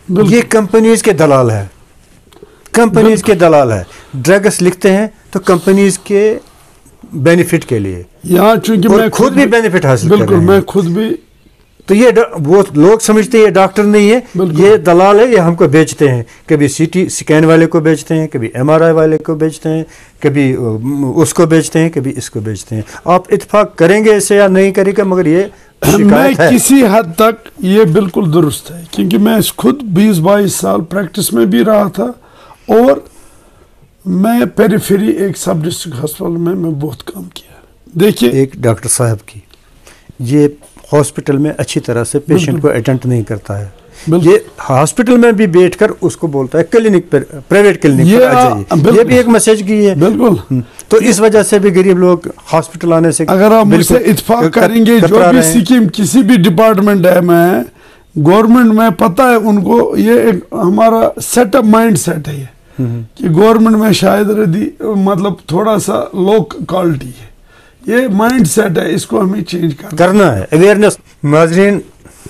یہ کمپنیز کے دلال ہے، کمپنیز کے دلال ہے. ڈرگس لکھتے ہیں تو کمپنیز کے بینیفٹ کے لیے، یہاں چونکہ میں خود بھی بینیفٹ حاصل کر رہے ہیں. بالکل میں خود بھی، تو یہ وہ لوگ سمجھتے ہیں یہ ڈاکٹر نہیں ہے، یہ دلال ہے، یہ ہم کو بیچتے ہیں. کبھی سی ٹی اسکین والے کو بیچتے ہیں، کبھی ایم آر آئی والے کو بیچتے ہیں، کبھی اس کو بیچتے ہیں، کبھی اس کو بیچتے ہیں. آپ اتفاق کریں گے اسے یا نہیں کریں گے، مگر یہ میں کسی حد تک یہ بالکل درست ہے، کیونکہ میں خود 20-22 سال پریکٹس میں بھی رہا تھا، اور میں پیریفری ایک سب ڈسٹرکٹ ہسپتال میں بہت کام کیا. دیکھیے ایک ڈاکٹر صاحب کی یہ ہاسپٹل میں اچھی طرح سے پیشنٹ کو اٹینڈ نہیں کرتا ہے، یہ ہاسپٹل میں بھی بیٹھ کر اس کو بولتا ہے کلینک پر، پرائیویٹ کلینک پر آ جائیے. یہ بھی ایک میسج کی ہے بالکل. تو اس وجہ سے بھی غریب لوگ ہاسپٹل آنے سے، اگر آپ مجھ سے اتفاق کریں گے، جو بھی سکیم کسی بھی ڈپارٹمنٹ ہے میں گورنمنٹ میں، پتہ ہے ان کو یہ ایک ہمارا سیٹ اپ مائنڈ سیٹ ہے یہ کہ گورنمنٹ میں شاید ردی مطلب تھوڑا سا لو کوالٹی ہے، یہ مائنڈ سیٹ ہے، اس کو ہمیں چینج کرنا ہے. اویئرنیس. ناظرین،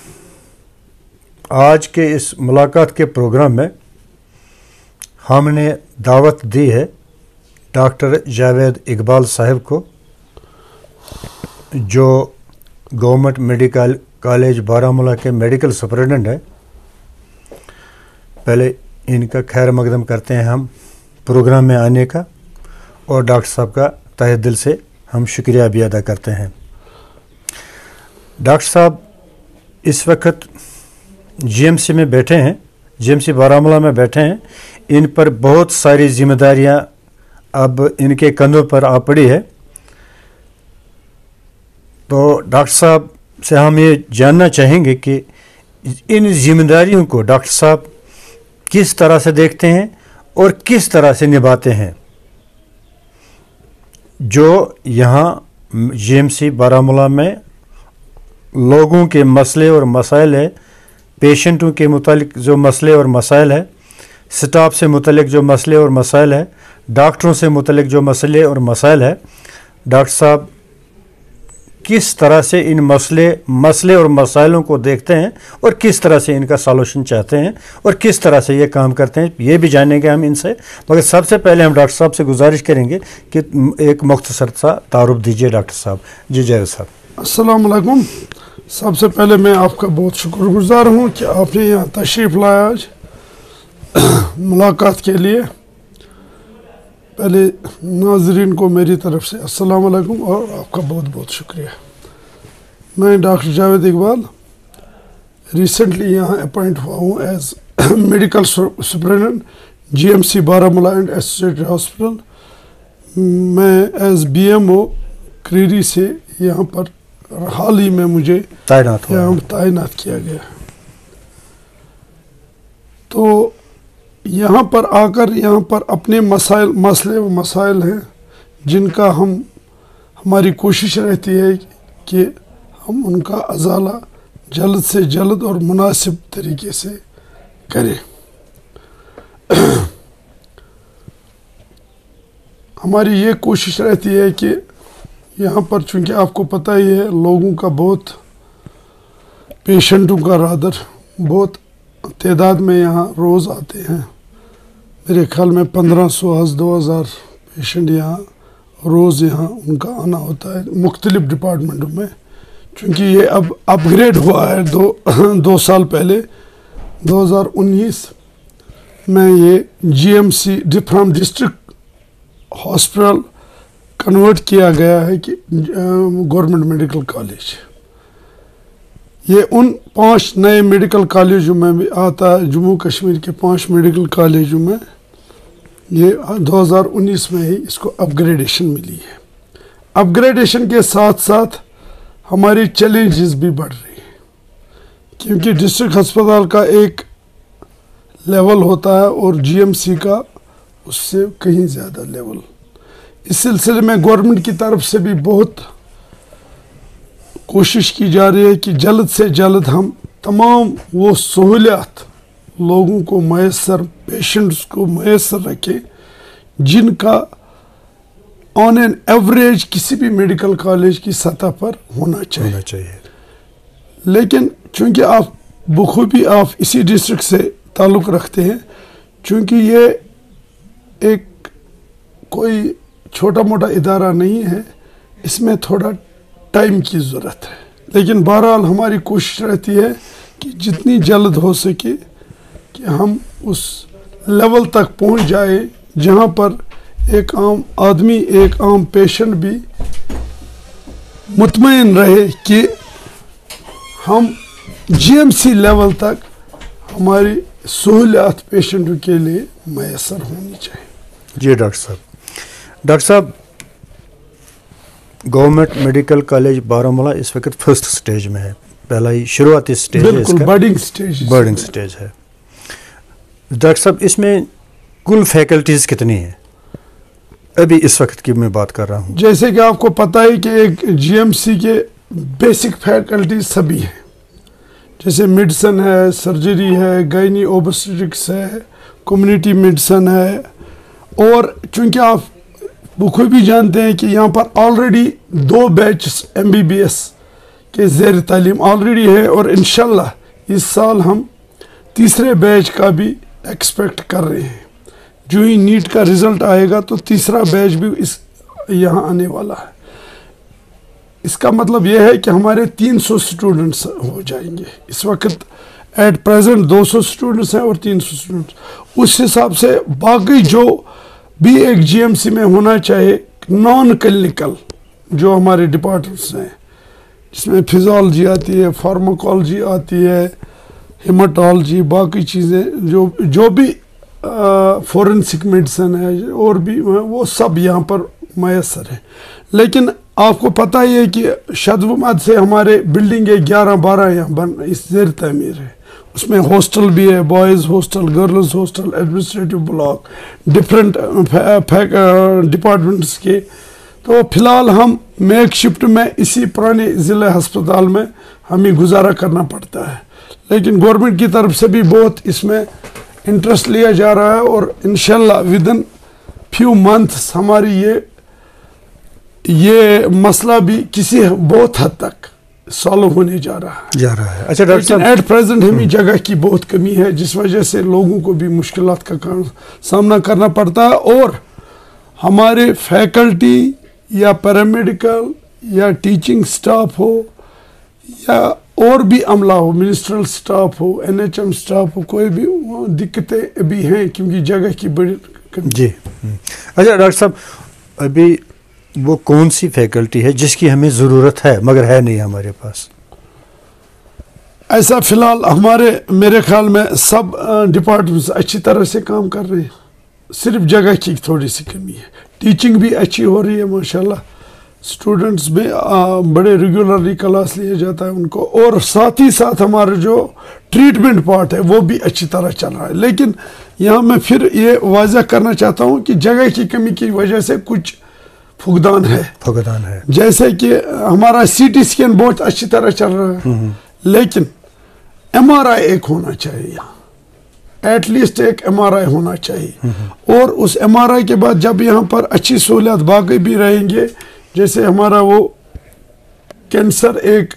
آج کے اس ملاقات کے پروگرام میں ہم نے دعوت دی ہے ڈاکٹر جاوید اقبال صاحب کو، جو گورنمنٹ میڈیکل کالج بارہمولہ کے میڈیکل سپرنٹنڈنٹ ہے. پہلے ان کا خیر مقدم کرتے ہیں ہم پروگرام میں آنے کا، اور ڈاکٹر صاحب کا تہہ دل سے ہم شکریہ بھی ادا کرتے ہیں. ڈاکٹر صاحب اس وقت جی ایم سی میں بیٹھے ہیں، جی ایم سی بارہمولہ میں بیٹھے ہیں. ان پر بہت ساری ذمہ داریاں اب ان کے کندھوں پر آ پڑی ہے. تو ڈاکٹر صاحب سے ہم یہ جاننا چاہیں گے کہ ان ذمہ داریوں کو ڈاکٹر صاحب کس طرح سے دیکھتے ہیں اور کس طرح سے نبھاتے ہیں، جو یہاں جی ایم سی بارہمولہ میں لوگوں کے مسئلے اور مسائل ہے، پیشنٹوں کے متعلق جو مسئلے اور مسائل ہے، سٹاف سے متعلق جو مسئلے اور مسائل ہے، ڈاکٹروں سے متعلق جو مسئلے اور مسائل ہے. ڈاکٹر صاحب کس طرح سے ان مسئلے اور مسائلوں کو دیکھتے ہیں اور کس طرح سے ان کا سالوشن چاہتے ہیں اور کس طرح سے یہ کام کرتے ہیں، یہ بھی جانیں گے ہم ان سے. مگر سب سے پہلے ہم ڈاکٹر صاحب سے گزارش کریں گے کہ ایک مختصر سا تعارف دیجیے ڈاکٹر صاحب. جی جاوید صاحب. السلام علیکم. سب سے پہلے میں آپ کا بہت شکر گزار ہوں کہ آپ نے یہاں تشریف لایا آج ملاقات کے لیے. پہلے ناظرین کو میری طرف سے السلام علیکم اور آپ کا بہت بہت شکریہ. میں ڈاکٹر جاوید اقبال ریسنٹلی یہاں اپوائنٹ ہوا ہوں as medical superintendent G M C Baramulla and associated hospital. میں as B M O Kreeri سے یہاں پر حال ہی میں مجھے تعینات کیا گیا. تو یہاں پر آ کر یہاں پر اپنے مسئلے و مسائل ہیں جن کا ہماری کوشش رہتی ہے کہ ہم ان کا ازالہ جلد سے جلد اور مناسب طریقے سے کریں. ہماری یہ کوشش رہتی ہے کہ یہاں پر چونکہ آپ کو پتہ ہی ہے لوگوں کا بہت پیشنٹوں کا رادر بہت تعداد میں یہاں روز آتے ہیں. میرے خیال میں 1500 2000 پیشنٹ یہاں روز یہاں ان کا آنا ہوتا ہے مختلف ڈپارٹمنٹوں میں. چونکہ یہ اب اپ گریڈ ہوا ہے 2 سال پہلے 2019 میں یہ G M C from district hospital convert کیا گیا ہے کہ گورنمنٹ میڈیکل کالج. یہ ان 5 نئے میڈیکل کالجوں میں بھی آتا ہے. جموں کشمیر کے 5 میڈیکل کالجوں میں یہ 2019 میں ہی اس کو اپ گریڈیشن ملی ہے. اپ گریڈیشن کے ساتھ ساتھ ہماری چیلنجز بھی بڑھ رہی ہیں کیونکہ ڈسٹرکٹ ہسپتال کا ایک لیول ہوتا ہے اور جی ایم سی کا اس سے کہیں زیادہ لیول. اس سلسلے میں گورنمنٹ کی طرف سے بھی بہت کوشش کی جا رہی ہے کہ جلد سے جلد ہم تمام وہ سہولیات لوگوں کو میسر پیشنٹس کو میسر رکھیں جن کا آن این ایوریج کسی بھی میڈیکل کالج کی سطح پر ہونا چاہیے. لیکن چونکہ آپ بخوبی آپ اسی ڈسٹرکٹ سے ताल्लुक़ रखते हैं, चूँकि ये एक कोई छोटा मोटा इदारा नहीं है, इसमें थोड़ा टाइम की ज़रूरत है। लेकिन बहरहाल हमारी कोशिश रहती है कि जितनी जल्द हो सके कि हम उस लेवल तक पहुंच जाए जहां पर एक आम आदमी, एक आम पेशेंट भी मुतमईन रहे कि हम जीएमसी लेवल तक हमारी सहूलियत पेशेंटों के लिए मैसर होनी चाहिए। जी डॉक्टर साहब, गवर्नमेंट मेडिकल कॉलेज बारामूला इस वक्त फर्स्ट स्टेज में है, पहला ही शुरुआती स्टेज है, बिल्कुल बर्डिंग स्टेज है। डॉक्टर साहब, इसमें कुल फैकल्टीज़ कितनी हैं? अभी इस वक्त की मैं बात कर रहा हूँ। जैसे कि आपको पता है कि एक जीएमसी के बेसिक फैकल्टीज सभी हैं, जैसे मेडिसिन है, सर्जरी है, गायनी ओबस्टेट्रिक्स है, कम्युनिटी मेडिसिन है, और चूँकि आप खुद भी जानते हैं कि यहाँ पर ऑलरेडी 2 बैच MBBS के ज़ेर तालीम ऑलरेडी है, और इंशाल्लाह इस साल हम तीसरे बैच का भी एक्सपेक्ट कर रहे हैं। जो ही नीट का रिज़ल्ट आएगा तो तीसरा बैच भी यहाँ आने वाला है। इसका मतलब यह है कि हमारे 300 स्टूडेंट्स हो जाएंगे। इस वक्त एट प्रेजेंट 200 स्टूडेंट्स हैं और 300 स्टूडेंट्स। उस हिसाब से बाकी जो भी एक जीएमसी में होना चाहिए नॉन क्लिनिकल जो हमारे डिपार्टमेंट्स हैं, जिसमें फिजियोलॉजी आती है, फार्माकोलॉजी आती है, हेमाटोलॉजी, बाकी चीज़ें जो भी फॉरेंसिक मेडिसिन है और भी, वो सब यहाँ पर मैसर है। लेकिन आपको पता ही है कि शदवमद से हमारे बिल्डिंग 11-12 यहाँ इस ज़ेर तामीर है। उसमें हॉस्टल भी है, boys hostel, girls hostel, administrative block, different departments के। तो फ़िलहाल हम मेक शिफ्ट में इसी पुराने ज़िला अस्पताल में हमें गुजारा करना पड़ता है, लेकिन गवर्नमेंट की तरफ से भी बहुत इसमें इंटरेस्ट लिया जा रहा है, और इंशाल्लाह विदिन फ्यू मंथ्स हमारी ये मसला भी किसी बहुत हद तक सॉल्व होने जा रहा है। अच्छा डॉक्टर साहब, एट प्रेजेंट हमें जगह की बहुत कमी है, जिस वजह से लोगों को भी मुश्किलात का सामना करना पड़ता है, और हमारे फैकल्टी या पैरामेडिकल या टीचिंग स्टाफ हो या और भी अमला हो, मिनिस्ट्रल स्टाफ हो, NHM स्टाफ हो, कोई भी दिक्कतें भी हैं क्योंकि जगह की बड़ी कमी। जी अच्छा डॉक्टर साहब, अभी वो कौन सी फैकल्टी है जिसकी हमें ज़रूरत है मगर है नहीं हमारे पास? ऐसा फ़िलहाल मेरे ख्याल में सब डिपार्टमेंट्स अच्छी तरह से काम कर रहे हैं, सिर्फ जगह की थोड़ी सी कमी है। टीचिंग भी अच्छी हो रही है माशाल्लाह, स्टूडेंट्स भी बड़े रेगुलरली क्लास लिया जाता है उनको, और साथ ही साथ हमारा जो ट्रीटमेंट पार्ट है वो भी अच्छी तरह चल रहा है। लेकिन यहाँ मैं फिर ये वाज़ह करना चाहता हूँ कि जगह की कमी की वजह से कुछ फुकदान है। जैसे कि हमारा CT स्कैन बहुत अच्छी तरह चल रहा है, लेकिन MRI एक होना चाहिए यहाँ, एटलीस्ट एक MRI होना चाहिए। और उस MRI के बाद जब यहाँ पर अच्छी सहूलियत बाकी भी रहेंगे, जैसे हमारा वो कैंसर एक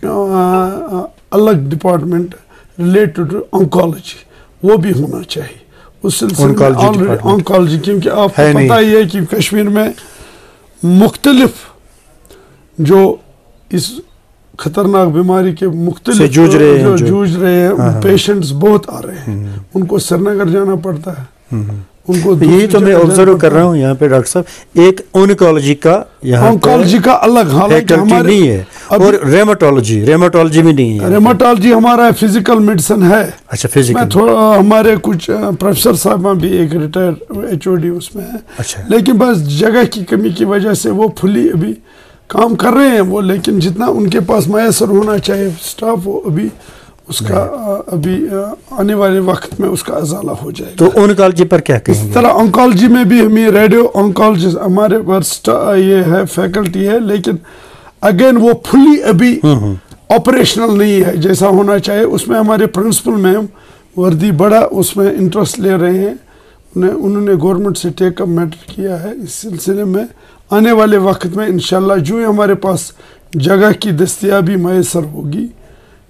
अलग डिपार्टमेंट रिलेटेड टू ऑन्कोलॉजी, वो भी होना चाहिए उस सिलसिले में ऑन्कोलॉजी, क्योंकि आपको पता ही है कि कश्मीर में मुख्तलिफ जो इस खतरनाक बीमारी के मुख्तलिफ जूझ रहे हैं पेशेंट्स बहुत आ रहे हैं, उनको श्रीनगर जाना पड़ता है, उनको यही तो मैं ऑब्जर्व कर रहा हूँ यहाँ पे डॉक्टर साहब, एक ऑन्कोलॉजी का यहाँ ऑन्कोलॉजी का अलग फैकल्टी नहीं है, और रेमाटोलॉजी भी नहीं है। रेमाटोलॉजी हमारा फिजिकल मेडिसिन है। अच्छा, फिजिकल थोड़ा हमारे कुछ प्रोफेसर साहब भी एक रिटायर HOD उसमें है। अच्छा, लेकिन बस जगह की कमी की वजह से वो फुली अभी काम कर रहे हैं वो, लेकिन जितना उनके पास मैसर होना चाहिए स्टाफ, वो अभी उसका अभी आने वाले वक्त में उसका अजाला हो जाएगा। तो ऑन्कोलॉजी पर क्या कहेंगे? इस तरह ऑन्कोलॉजी में भी हमें रेडियो ऑन्कोलॉजी हमारे पास ये है फैकल्टी है, लेकिन अगेन वो फुली अभी ऑपरेशनल नहीं है जैसा होना चाहिए। उसमें हमारे प्रिंसिपल मैम वर्दी बड़ा उसमें इंटरेस्ट ले रहे हैं, उन्होंने गवर्नमेंट से टेकअप मैटर किया है। इस सिलसिले में आने वाले वक्त में इंशाल्लाह जो ही हमारे पास जगह की दस्तयाबी मैसर होगी,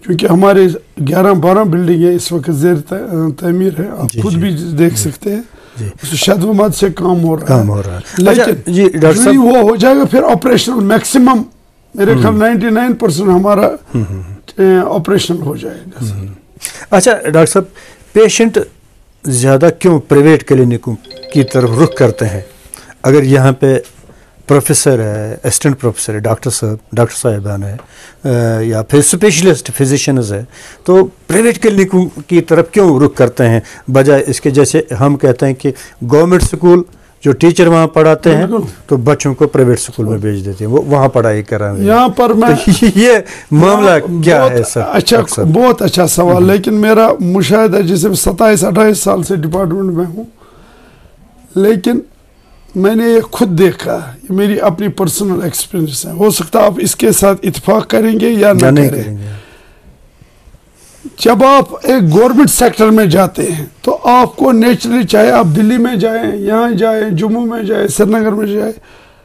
چونکہ ہمارے 11-12 بلڈنگ ہے اس وقت زیر تعمیر ہے, آپ خود بھی دیکھ سکتے ہیں, شدمت سے کام ہو رہا ہے. لیکن جو وہ ہو جائے گا پھر آپریشنل میکسیمم میرے خیال 99% ہمارا آپریشنل ہو جائے گا. اچھا ڈاکٹر صاحب, پیشنٹ زیادہ کیوں پرائیویٹ کلینکوں کی طرف رخ کرتے ہیں؟ اگر یہاں پہ پروفیسر ہے, اسسٹنٹ پروفیسر ہے, ڈاکٹر صاحبان ہے, یا پھر اسپیشلسٹ فزیشنز ہے, تو پرائیویٹ کلینکوں کی طرف کیوں رخ کرتے ہیں بجائے اس کے جیسے ہم کہتے ہیں کہ گورنمنٹ اسکول جو ٹیچر وہاں پڑھاتے ہیں تو بچوں کو پرائیویٹ اسکول میں بھیج دیتے ہیں, وہ وہاں پڑھائی کر رہے ہیں. یہاں پر میں یہ معاملہ کیا ہے سر؟ اچھا, بہت اچھا سوال. لیکن میرا مشاہدہ جیسے 27-28 سال سے ڈپارٹمنٹ میں ہوں, لیکن میں نے یہ خود دیکھا, یہ میری اپنی پرسنل ایکسپیرینس ہے, ہو سکتا ہے آپ اس کے ساتھ اتفاق کریں گے یا نہ کریں. جب آپ ایک گورنمنٹ سیکٹر میں جاتے ہیں تو آپ کو نیچرلی, چاہے آپ دلی میں جائیں, یہاں جائیں, جموں میں جائیں, سری نگر میں جائیں,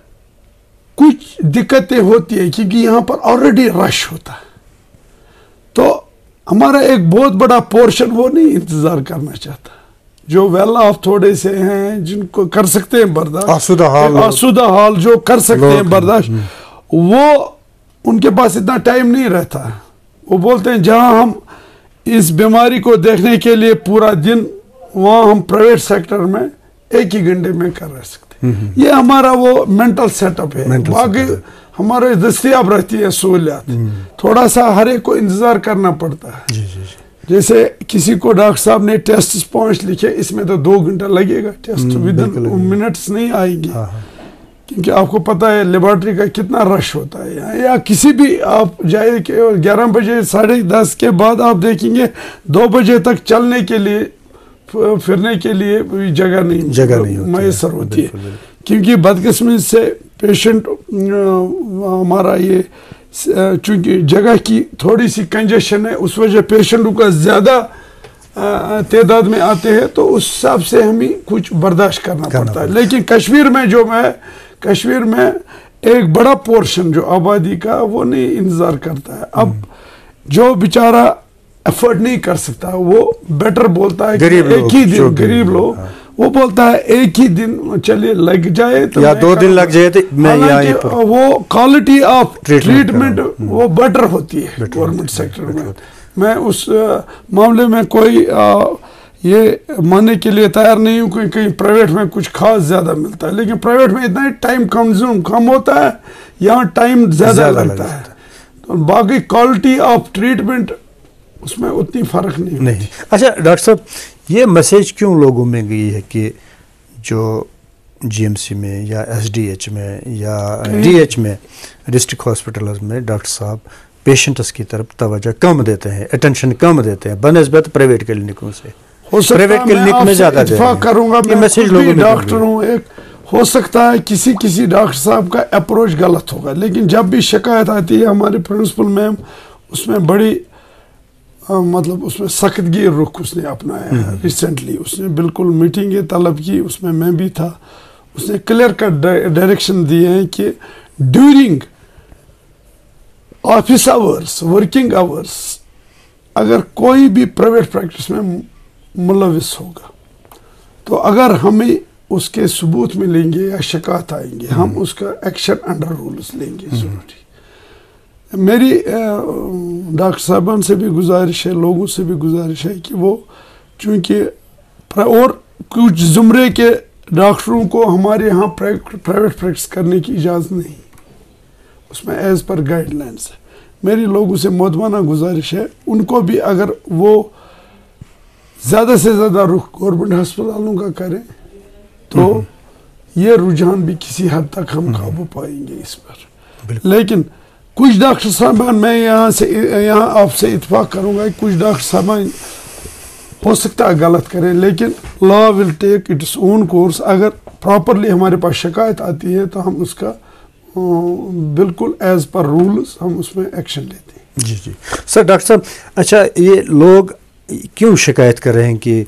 کچھ دقتیں ہوتی ہیں کیونکہ یہاں پر آلریڈی رش ہوتا ہے. تو ہمارا ایک بہت بڑا پورشن وہ نہیں انتظار کرنا چاہتا, جو ویل آف تھوڑے سے ہیں جن کو کر سکتے ہیں برداشت, آسودہ حال جو کر سکتے ہیں برداشت, وہ ان کے پاس اتنا ٹائم نہیں رہتا. وہ بولتے ہیں جہاں ہم اس بیماری کو دیکھنے کے لیے پورا دن, وہاں ہم پرائیویٹ سیکٹر میں 1 ہی گھنٹے میں کر رہ سکتے. یہ ہمارا وہ مینٹل سیٹ اپ ہے. باقی ہمارے دستیاب رہتی ہے سہولیات, تھوڑا سا ہر ایک کو انتظار کرنا پڑتا ہے. جیسے کسی کو ڈاکٹر صاحب نے ٹیسٹ 5 لکھے, اس میں تو 2 گھنٹے لگے گا, ٹیسٹ ودن منٹس نہیں آئیں گی, کیونکہ آپ کو پتہ ہے لیبارٹری کا کتنا رش ہوتا ہے. یا کسی بھی آپ جائے کہ 11 بجے 10:30 کے بعد آپ دیکھیں گے 2 بجے تک چلنے کے لیے پھرنے کے لیے جگہ نہیں میسر ہوتی ہے, کیونکہ بدقسمتی سے پیشنٹ ہمارا یہ چونکہ جگہ کی تھوڑی سی کنجیشن ہے, اس وجہ پیشنٹوں کا زیادہ تعداد میں آتے ہیں, تو اس حساب سے ہمیں کچھ برداشت کرنا پڑتا ہے. لیکن کشمیر میں ایک بڑا پورشن جو آبادی کا وہ نہیں انتظار کرتا ہے. اب جو بیچارہ افورڈ نہیں کر سکتا وہ بیٹر بولتا ہے کہ ایک ہی دن, غریب لوگ وہ بولتا ہے ایک ہی دن چلیے لگ جائے تو یا 2 دن لگ جائے تو میں یہاں پر, وہ کوالٹی آف ٹریٹمنٹ وہ بیٹر ہوتی ہے گورنمنٹ سیکٹر میں. میں اس معاملے میں کوئی یہ ماننے کے لیے تیار نہیں ہوں کہ کہیں پرائیویٹ میں کچھ خاص زیادہ ملتا ہے, لیکن پرائیویٹ میں اتنا ٹائم کنزیوم کم ہوتا ہے, یہاں ٹائم زیادہ لگتا ہے. تو باقی کوالٹی آف ٹریٹمنٹ اس میں اتنی فرق نہیں. اچھا ڈاکٹر صاحب, یہ میسیج کیوں لوگوں میں گئی ہے کہ جو GMC میں یا SDH میں یا DH میں ڈسٹرکٹ ہاسپٹلز میں ڈاکٹر صاحب پیشنٹس کی طرف توجہ کم دیتے ہیں, اٹینشن کم دیتے ہیں بنسبت پرائیویٹ کلینکوں سے؟ پرائیویٹ کلینک میں زیادہ اتفاق کروں گا, میں خود بھی ڈاکٹر ہوں. ایک ہو سکتا ہے کسی ڈاکٹر صاحب کا اپروچ غلط ہوگا, لیکن جب بھی شکایت آتی ہے ہمارے پرنسپل میم اس میں بڑی مطلب اس میں سخت گیر رخ اس نے اپنایا ہے. ریسنٹلی اس نے بالکل میٹنگیں طلب کی, اس میں بھی تھا. اس نے کلیئر کٹ ڈائریکشن دیے ہیں کہ during office hours, working hours, اگر کوئی بھی پرائیویٹ پریکٹس میں ملوث ہوگا تو اگر ہمیں اس کے ثبوت ملیں گے یا شکایت آئیں گے, ہم اس کا ایکشن انڈر رولز لیں گے ضروری. میری ڈاکٹر صاحبان سے بھی گزارش ہے, لوگوں سے بھی گزارش ہے کہ وہ چونکہ اور کچھ زمرے کے ڈاکٹروں کو ہمارے یہاں پرائیویٹ پریکٹس کرنے کی اجازت نہیں, اس میں ایز پر گائیڈ لائنس ہے. میری لوگوں سے مودبانہ گزارش ہے ان کو بھی اگر وہ زیادہ سے زیادہ رخ گورنمنٹ ہسپتالوں کا کریں تو یہ رجحان بھی کسی حد تک ہم قابو پائیں گے اس پر. لیکن کچھ ڈاکٹر صاحبان, میں یہاں آپ سے اتفاق کروں گا, کچھ ڈاکٹر صاحبان ہو سکتا ہے غلط کریں, لیکن law will take its own course. اگر پراپرلی ہمارے پاس شکایت آتی ہے تو ہم اس کا بالکل ایز پر رولز ہم اس میں ایکشن لیتے ہیں. جی سر. ڈاکٹر صاحب, اچھا یہ لوگ کیوں شکایت کر رہے ہیں کہ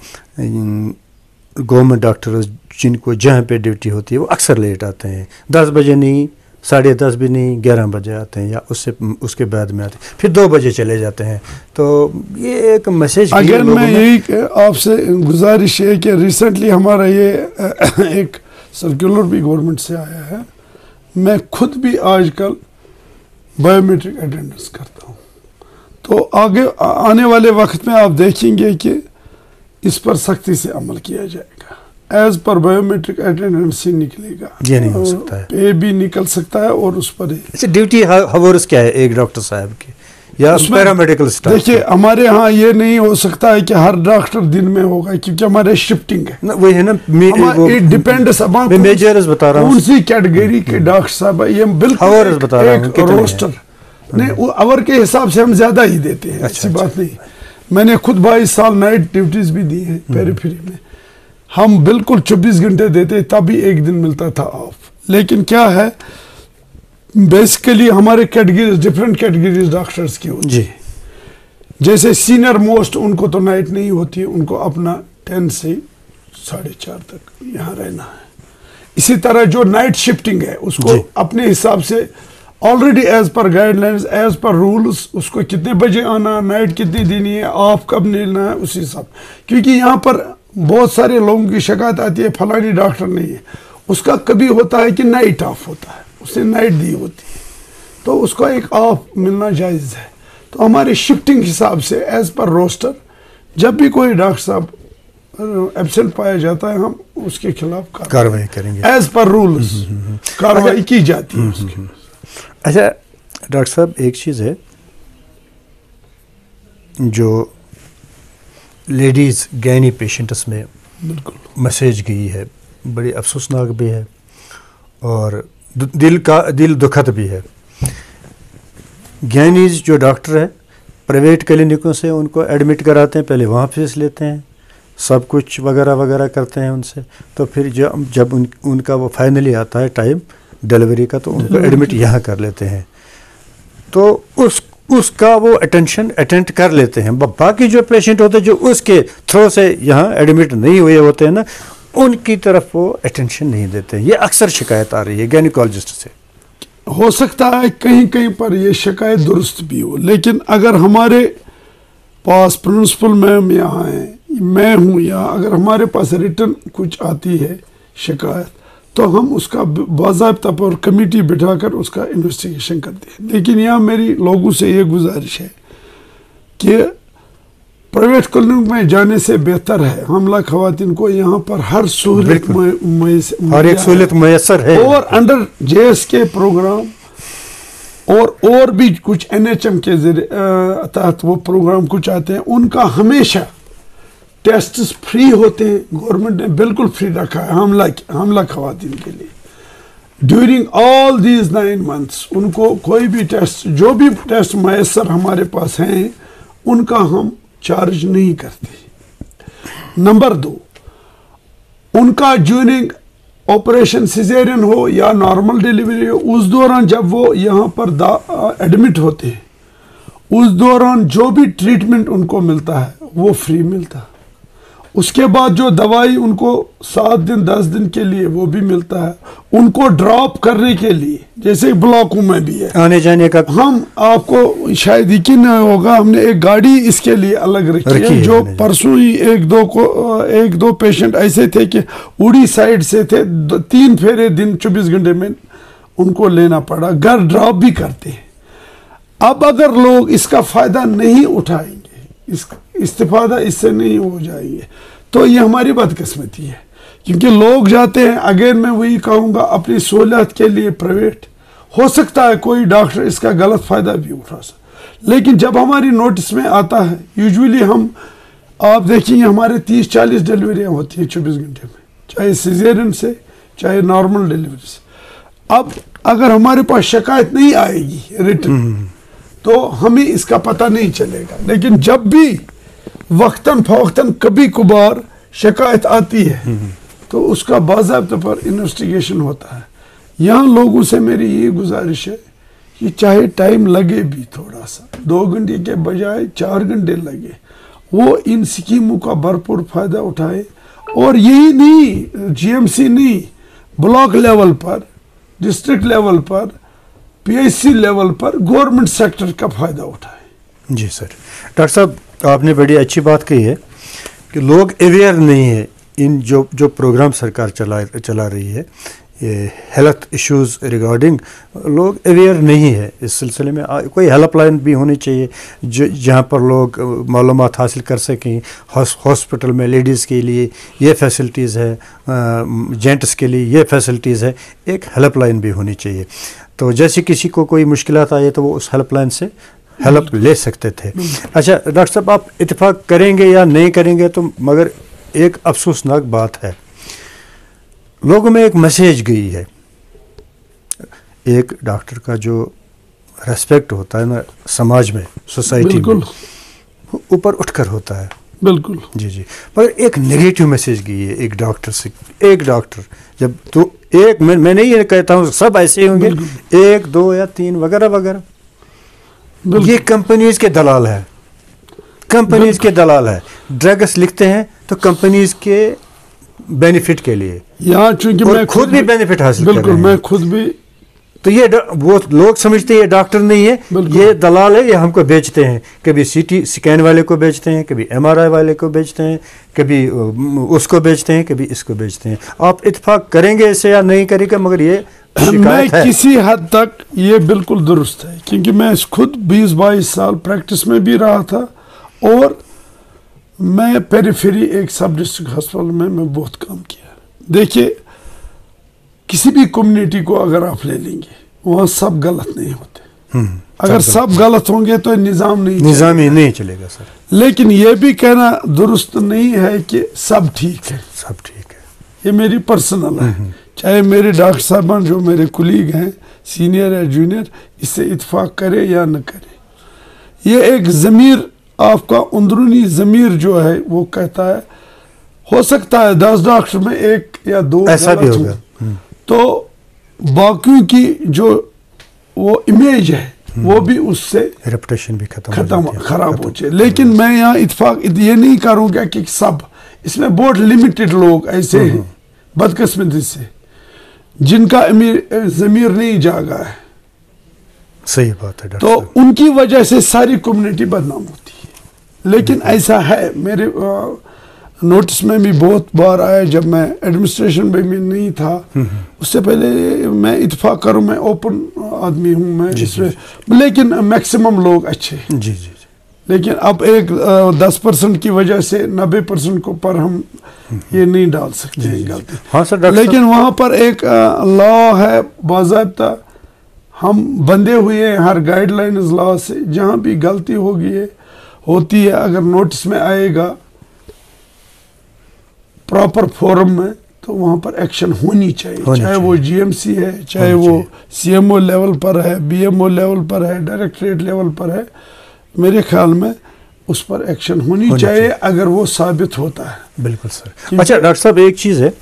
گورنمنٹ ڈاکٹرز جن کو جہاں پہ ڈیوٹی ہوتی ہے وہ اکثر لیٹ آتے ہیں, 10 بجے نہیں 10:30 بھی نہیں 11 بجے آتے ہیں یا اس کے بعد میں آتے ہیں, پھر 2 بجے چلے جاتے ہیں. تو یہ ایک میسیج اگر میں یہی آپ سے گزارش ہے کہ ریسنٹلی ہمارا یہ ایک سرکولر بھی گورنمنٹ سے آیا ہے, میں خود بھی آج کل بایو میٹرک اٹینڈنس کرتا ہوں. تو آگے آنے والے وقت میں آپ دیکھیں گے کہ اس پر سختی سے عمل کیا جائے گا. As per biometric attendance ہی نکلے گا, یہ نہیں ہو سکتا ہے, پے بھی نکل سکتا ہے اور اس پر اچھا ڈیوٹی ہاورز کیا ہے ایک ڈاکٹر صاحب کی یا پیرامیڈیکل سٹاف؟ دیکھیے ہمارے ہاں یہ نہیں ہو سکتا ہے کہ ہر ڈاکٹر دن میں ہوگا, کیونکہ ہمارے شفٹنگ ہے, وہی ہے نا, اٹ ڈیپینڈس اپان میجرز بتا رہا ہوں کون سی کیٹیگری کے ڈاکٹر صاحب. یہ بالکل ایک روسٹر نہیں, اوور کے حساب سے ہم زیادہ ہی دیتے ہیں, ایسی بات نہیں. میں نے خود 22 سال نائٹ ڈیوٹیز بھی دی ہیں پیری فری میں, ہم بالکل 24 گھنٹے دیتے, تبھی ایک دن ملتا تھا آف. لیکن کیا ہے بیسیکلی ہمارے کیٹیگریز ڈفرینٹ کیٹیگریز ڈاکٹرز کی ہوتی جی. جیسے سینئر موسٹ ان کو تو نائٹ نہیں ہوتی, ان کو اپنا 10 سے 4:30 تک یہاں رہنا ہے. اسی طرح جو نائٹ شفٹنگ ہے اس کو اپنے حساب سے already as per guidelines as per rules اس کو کتنے بجے آنا, نائٹ کتنی دینی ہے, آف کب لینا ہے, اسی حساب. کیونکہ یہاں پر بہت سارے لوگوں کی شکایت آتی ہے فلانی ڈاکٹر نہیں ہے, اس کا کبھی ہوتا ہے کہ نائٹ آف ہوتا ہے, اس نے نائٹ دی ہوتی ہے, تو اس کو ایک آف ملنا جائز ہے. تو ہمارے شفٹنگ حساب سے ایز پر روسٹر جب بھی کوئی ڈاکٹر صاحب ایبسنٹ پایا جاتا ہے ہم اس کے خلاف کارروائی کریں گے, ایز پر رولز کارروائی کی جاتی ہے اس کی. اچھا ڈاکٹر صاحب ایک چیز ہے جو لیڈیز گینی پیشنٹس میں بالکل میسیج گئی ہے, بڑی افسوسناک بھی ہے اور دل دکھد بھی ہے. گینیز جو ڈاکٹر ہے پرائیویٹ کلینکوں سے ان کو ایڈمٹ کراتے ہیں, پہلے وہاں فیس لیتے ہیں, سب کچھ وغیرہ وغیرہ کرتے ہیں ان سے, تو پھر جب ان کا وہ فائنلی آتا ہے ٹائم ڈیلیوری کا تو ان کو ایڈمٹ یہاں کر لیتے ہیں, تو اس کا وہ اٹینڈ کر لیتے ہیں. باقی جو پیشنٹ ہوتے ہیں جو اس کے تھرو سے یہاں ایڈمٹ نہیں ہوئے ہوتے ہیں نا, ان کی طرف وہ اٹینشن نہیں دیتے. یہ اکثر شکایت آ رہی ہے گینیکالوجسٹ سے. ہو سکتا ہے کہیں کہیں پر یہ شکایت درست بھی ہو, لیکن اگر ہمارے پاس پرنسپل میم یہاں ہیں, میں ہوں, یا اگر ہمارے پاس ریٹن کچھ آتی ہے شکایت تو ہم اس کا باضابطہ پر کمیٹی بٹھا کر اس کا انویسٹیگیشن کرتے ہیں. لیکن یہاں میری لوگوں سے یہ گزارش ہے کہ پرائیویٹ کلینک میں جانے سے بہتر ہے حاملہ خواتین کو یہاں پر ہر سہولت ہر ایک سہولت میسر ہے, اور انڈر JSK پروگرام اور بھی کچھ NHM کے تحت وہ پروگرام کچھ آتے ہیں, ان کا ہمیشہ ٹیسٹس فری ہوتے ہیں. گورنمنٹ نے بالکل فری رکھا ہے حاملہ خواتین کے لیے. ڈیورنگ آل دیز 9 months ان کو کوئی بھی ٹیسٹ, جو بھی ٹیسٹ میسر ہمارے پاس ہیں, ان کا ہم چارج نہیں کرتے. نمبر 2, ان کا ڈیورنگ آپریشن سیزیرین ہو یا نارمل ڈیلیوری ہو, اس دوران جب وہ یہاں پر ایڈمٹ ہوتے ہیں, اس دوران جو بھی ٹریٹمنٹ ان کو ملتا ہے وہ فری ملتا ہے. اس کے بعد جو دوائی ان کو 7 دن 10 دن کے لیے وہ بھی ملتا ہے. ان کو ڈراپ کرنے کے لیے جیسے بلاکوں میں بھی ہے آنے جانے کا, ہم آپ کو شاید یقین نہ ہوگا, ہم نے ایک گاڑی اس کے لیے الگ رکھی ہے. جو پرسوں ہی ایک دو پیشنٹ ایسے تھے کہ اڑی سائڈ سے تھے, 3 پھیرے دن 24 گھنٹے میں ان کو لینا پڑا, گھر ڈراپ بھی کرتے ہیں. اب اگر لوگ اس کا فائدہ نہیں اٹھائیں گے, استفادہ اس سے نہیں ہو جائیں گے, تو یہ ہماری بدقسمتی ہے. کیونکہ لوگ جاتے ہیں, اگین میں وہی کہوں گا, اپنی سہولت کے لیے پرائیویٹ. ہو سکتا ہے کوئی ڈاکٹر اس کا غلط فائدہ بھی اٹھا سکتا, لیکن جب ہماری نوٹس میں آتا ہے, یوزولی ہم آپ دیکھیں گے ہمارے 30-40 ڈیلیوریاں ہوتی ہیں 24 گھنٹے میں, چاہے سیزیرین سے چاہے نارمل ڈیلیوری سے. اب اگر ہمارے پاس شکایت نہیں آئے گی ریٹن تو ہمیں اس کا پتہ نہیں چلے گا. لیکن جب بھی وقتاً فوقتاً کبھی کبھار شکایت آتی ہے تو اس کا باضابطہ پر انویسٹیگیشن ہوتا ہے. یہاں لوگوں سے میری یہ گزارش ہے کہ چاہے ٹائم لگے بھی تھوڑا سا, 2 گھنٹے کے بجائے 4 گھنٹے لگے, وہ ان سکیموں کا بھرپور فائدہ اٹھائے. اور یہی نہیں GMC نہیں, بلاک لیول پر डिस्ट्रिक्ट लेवल पर, PHC लेवल पर गवर्नमेंट सेक्टर का फ़ायदा उठाए। जी सर। डॉक्टर साहब, आपने बड़ी अच्छी बात कही है कि लोग अवेयर नहीं है इन जो प्रोग्राम सरकार चला रही है, ये हेल्थ इश्यूज़ रिगार्डिंग, लोग अवेयर नहीं है इस सिलसिले में। कोई हेल्पलाइन भी होनी चाहिए जहाँ पर लोग मालूमात हासिल कर सकें। हॉस्पिटल में लेडीज़ के लिए ये फैसिलिटीज़ है, जेंट्स के लिए ये फैसिलिटीज़ है, एक हेल्पलाइन भी होनी चाहिए। तो जैसे किसी को कोई मुश्किलात आए तो वो उस हेल्पलाइन से हेल्प ले सकते थे। अच्छा डॉक्टर साहब, आप इत्तेफाक करेंगे या नहीं करेंगे तो मगर एक अफसोसनाक बात है, लोगों में एक मैसेज गई है, एक डॉक्टर का जो रेस्पेक्ट होता है ना समाज में, सोसाइटी में, ऊपर उठकर होता है। बिल्कुल जी जी। मगर एक नेगेटिव मैसेज गई है एक डॉक्टर से, एक डॉक्टर जब तो एक मैं नहीं ये कहता हूँ सब ऐसे होंगे, 1 2 या 3 वगैरह वगैरह, ये कंपनीज के दलाल है, कंपनीज के दलाल है। ड्रग्स लिखते हैं तो कंपनीज के बेनिफिट के लिए, यहाँ चूंकि मैं खुद भी बेनिफिट हासिल कर रहे हैं। बिल्कुल, मैं खुद भी, तो ये वो लोग समझते हैं ये डॉक्टर नहीं है, ये दलाल है, ये हमको बेचते हैं। कभी CT स्कैन वाले को बेचते हैं, कभी MRI वाले को बेचते हैं, कभी उसको बेचते हैं, कभी इसको बेचते हैं। आप इत्तेफाक करेंगे इसे या नहीं करेंगे? मगर ये मैं किसी हद तक ये बिल्कुल दुरुस्त है, क्योंकि मैं खुद 20-22 साल प्रैक्टिस में भी रहा था और मैं पेरिफेरी एक सब डिस्ट्रिक्ट हॉस्पिटल में मैं बहुत काम किया। देखिए, किसी भी कम्युनिटी को अगर आप ले लेंगे, वहाँ सब गलत नहीं होते। अगर सब गलत होंगे तो निज़ाम ही नहीं चलेगा सर। लेकिन ये भी कहना दुरुस्त नहीं है कि सब ठीक है। सब ठीक है, ये मेरी पर्सनल है। चाहे मेरे डॉक्टर साहबान जो मेरे कुलीग हैं, सीनियर या जूनियर, इससे इत्तेफाक करे या न करे, ये एक ज़मीर, आपका अंदरूनी ज़मीर जो है वो कहता है, हो सकता है 10 डॉक्टर में 1 या 2 ऐसा भी होगा, तो बाकियों की जो वो इमेज है वो भी उससे रेपुटेशन भी खराब हो जाए। लेकिन मैं यहाँ इत्तेफाक ये नहीं करूँगा कि सब, इसमें बहुत लिमिटेड लोग ऐसे हैं बदकिस्मती से जिनका ज़मीर नहीं जागा है। सही बात है। तो उनकी वजह से सारी कम्युनिटी बदनाम होती है। लेकिन ऐसा है, मेरे नोटिस में भी बहुत बार आया जब मैं एडमिनिस्ट्रेशन में भी नहीं था, उससे पहले मैं इत्तेफाक करूँ, मैं ओपन आदमी हूँ मैं इसमें, लेकिन मैक्सिमम लोग अच्छे हैं। जी जी जी। लेकिन अब एक 10% की वजह से 90% को पर हम ये नहीं डाल सकते हैं गलती। हाँ सर, लेकिन वहाँ पर एक लॉ है बाज़ाब्ता, हम बंधे हुए हैं हर गाइडलाइंस लॉ से। जहाँ भी गलती होती है अगर नोटिस में आएगा प्रॉपर फोरम में, तो वहाँ पर एक्शन होनी चाहिए, चाहे वो GMC है, चाहे वो CMO लेवल पर है, BMO लेवल पर है, डायरेक्टरेट लेवल पर है। मेरे ख्याल में उस पर एक्शन होनी चाहिए अगर वो साबित होता है। बिल्कुल सर। अच्छा डॉक्टर साहब, एक चीज़ है,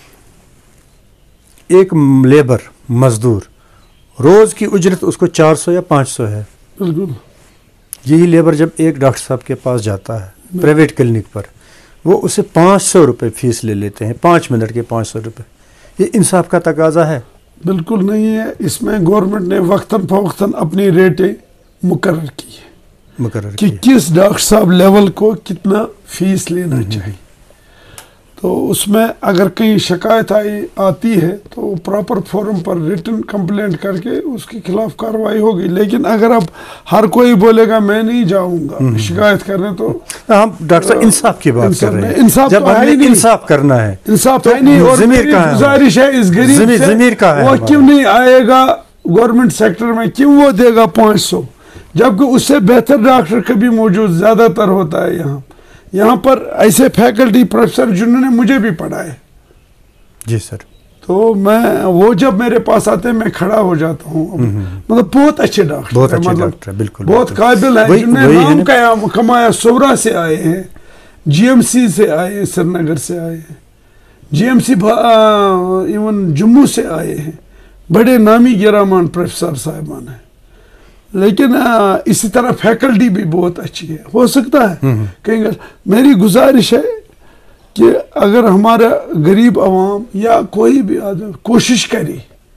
एक लेबर मजदूर रोज़ की उजरत उसको 400 या 500 है। बिल्कुल। यही लेबर जब एक डॉक्टर साहब के पास जाता है प्राइवेट क्लिनिक पर, वो उसे 500 रुपये फीस ले लेते हैं, 5 मिनट के 500 रुपये। ये इंसाफ का तकाजा है? बिल्कुल नहीं है। इसमें गवर्नमेंट ने वक्तन फवक्तन अपनी रेटें मुकर्रर की है कि किस डॉक्टर साहब लेवल को कितना फीस लेना चाहिए। तो उसमें अगर कहीं शिकायत आती है तो प्रॉपर फोरम पर रिटन कंप्लेंट करके उसके खिलाफ कार्रवाई होगी। लेकिन अगर अब हर कोई बोलेगा मैं नहीं जाऊंगा शिकायत करने, तो हम डॉक्टर साहब इंसाफ की बात कर रहे हैं। इंसाफ जब हमें इंसाफ करना है, इंसाफ है नहीं। और गुजारिश है इस गरीब से, वो क्यों नहीं आएगा गवर्नमेंट सेक्टर में, क्यों वो देगा 500, जबकि उससे बेहतर डॉक्टर कभी मौजूद ज़्यादातर होता है यहाँ पर ऐसे फैकल्टी प्रोफेसर जिन्होंने मुझे भी पढ़ाए। जी सर। तो मैं वो जब मेरे पास आते हैं मैं खड़ा हो जाता हूँ। मतलब बहुत अच्छे डॉक्टर, मतलब बिल्कुल बहुत काबिल है, जिन्होंने नाम कमाया। सोवरा से आए हैं, GMC से आए हैं, श्रीनगर से आए हैं, GMC इवन जम्मू से आए हैं, बड़े नामी गिरामान प्रोफेसर साहिबान हैं। लेकिन इसी तरह फैकल्टी भी बहुत अच्छी है। हो सकता है कहीं। मेरी गुजारिश है कि अगर हमारा गरीब आवाम या कोई भी आदमी कोशिश करे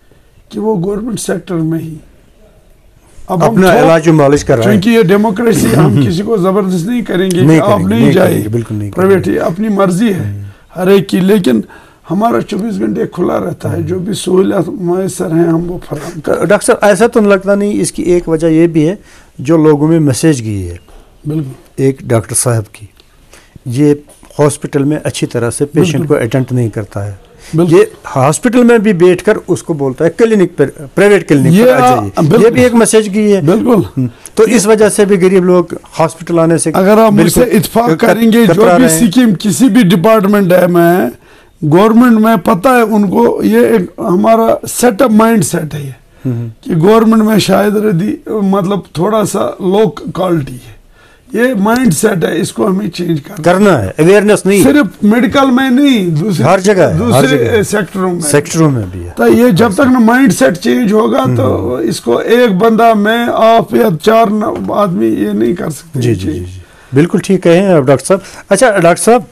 کہ وہ گورنمنٹ سیکٹر میں ہی اب اپنا علاج و معالج کر رہے ہیں. چونکہ یہ ڈیموکریسی ہم کسی کو زبردست نہیں کریں گے کہ آپ نہیں جائے پرائیویٹ، اپنی مرضی ہے ہر ایک کی، لیکن ہمارا 24 گھنٹے کھلا رہتا ہے، جو بھی سہولیات میسر ہیں ہم وہ فراہم کریں. ڈاکٹر صاحب ایسا تو لگتا نہیں، اس کی ایک وجہ یہ بھی ہے جو لوگوں میں میسیج گئی ہے بالکل ایک ڈاکٹر صاحب کی، یہ ہاسپٹل میں اچھی طرح سے پیشنٹ کو اٹینڈ نہیں کرتا ہے، یہ ہاسپٹل میں بھی بیٹھ کر اس کو بولتا ہے کلینک پر، پرائیویٹ کلینک پر آ جائیے، یہ بھی ایک میسیج کی ہے بالکل. تو اس وجہ سے بھی غریب لوگ ہاسپٹل آنے سے، اگر آپ مجھ سے اتفاق کریں گے جو بھی اسکیم کسی بھی ڈپارٹمنٹ ہے میں گورنمنٹ میں پتہ ہے ان کو، یہ ایک ہمارا سیٹ اپ مائنڈ سیٹ ہے یہ کہ گورنمنٹ میں شاید ردی مطلب تھوڑا سا لو کوالٹی ہے، یہ مائنڈ سیٹ ہے، اس کو ہمیں چینج کرنا ہے. اویئرنیس نہیں صرف میڈیکل میں نہیں، دوسرے ہر جگہ دوسرے سیکٹروں میں بھی ہے. تو یہ جب تک نا مائنڈ سیٹ چینج ہوگا تو اس کو ایک بندہ میں آپ یا 4 آدمی یہ نہیں کر سکتے. جی جی جی بالکل ٹھیک کہیں آپ ڈاکٹر صاحب. اچھا ڈاکٹر صاحب،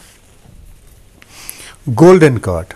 گولڈن کارڈ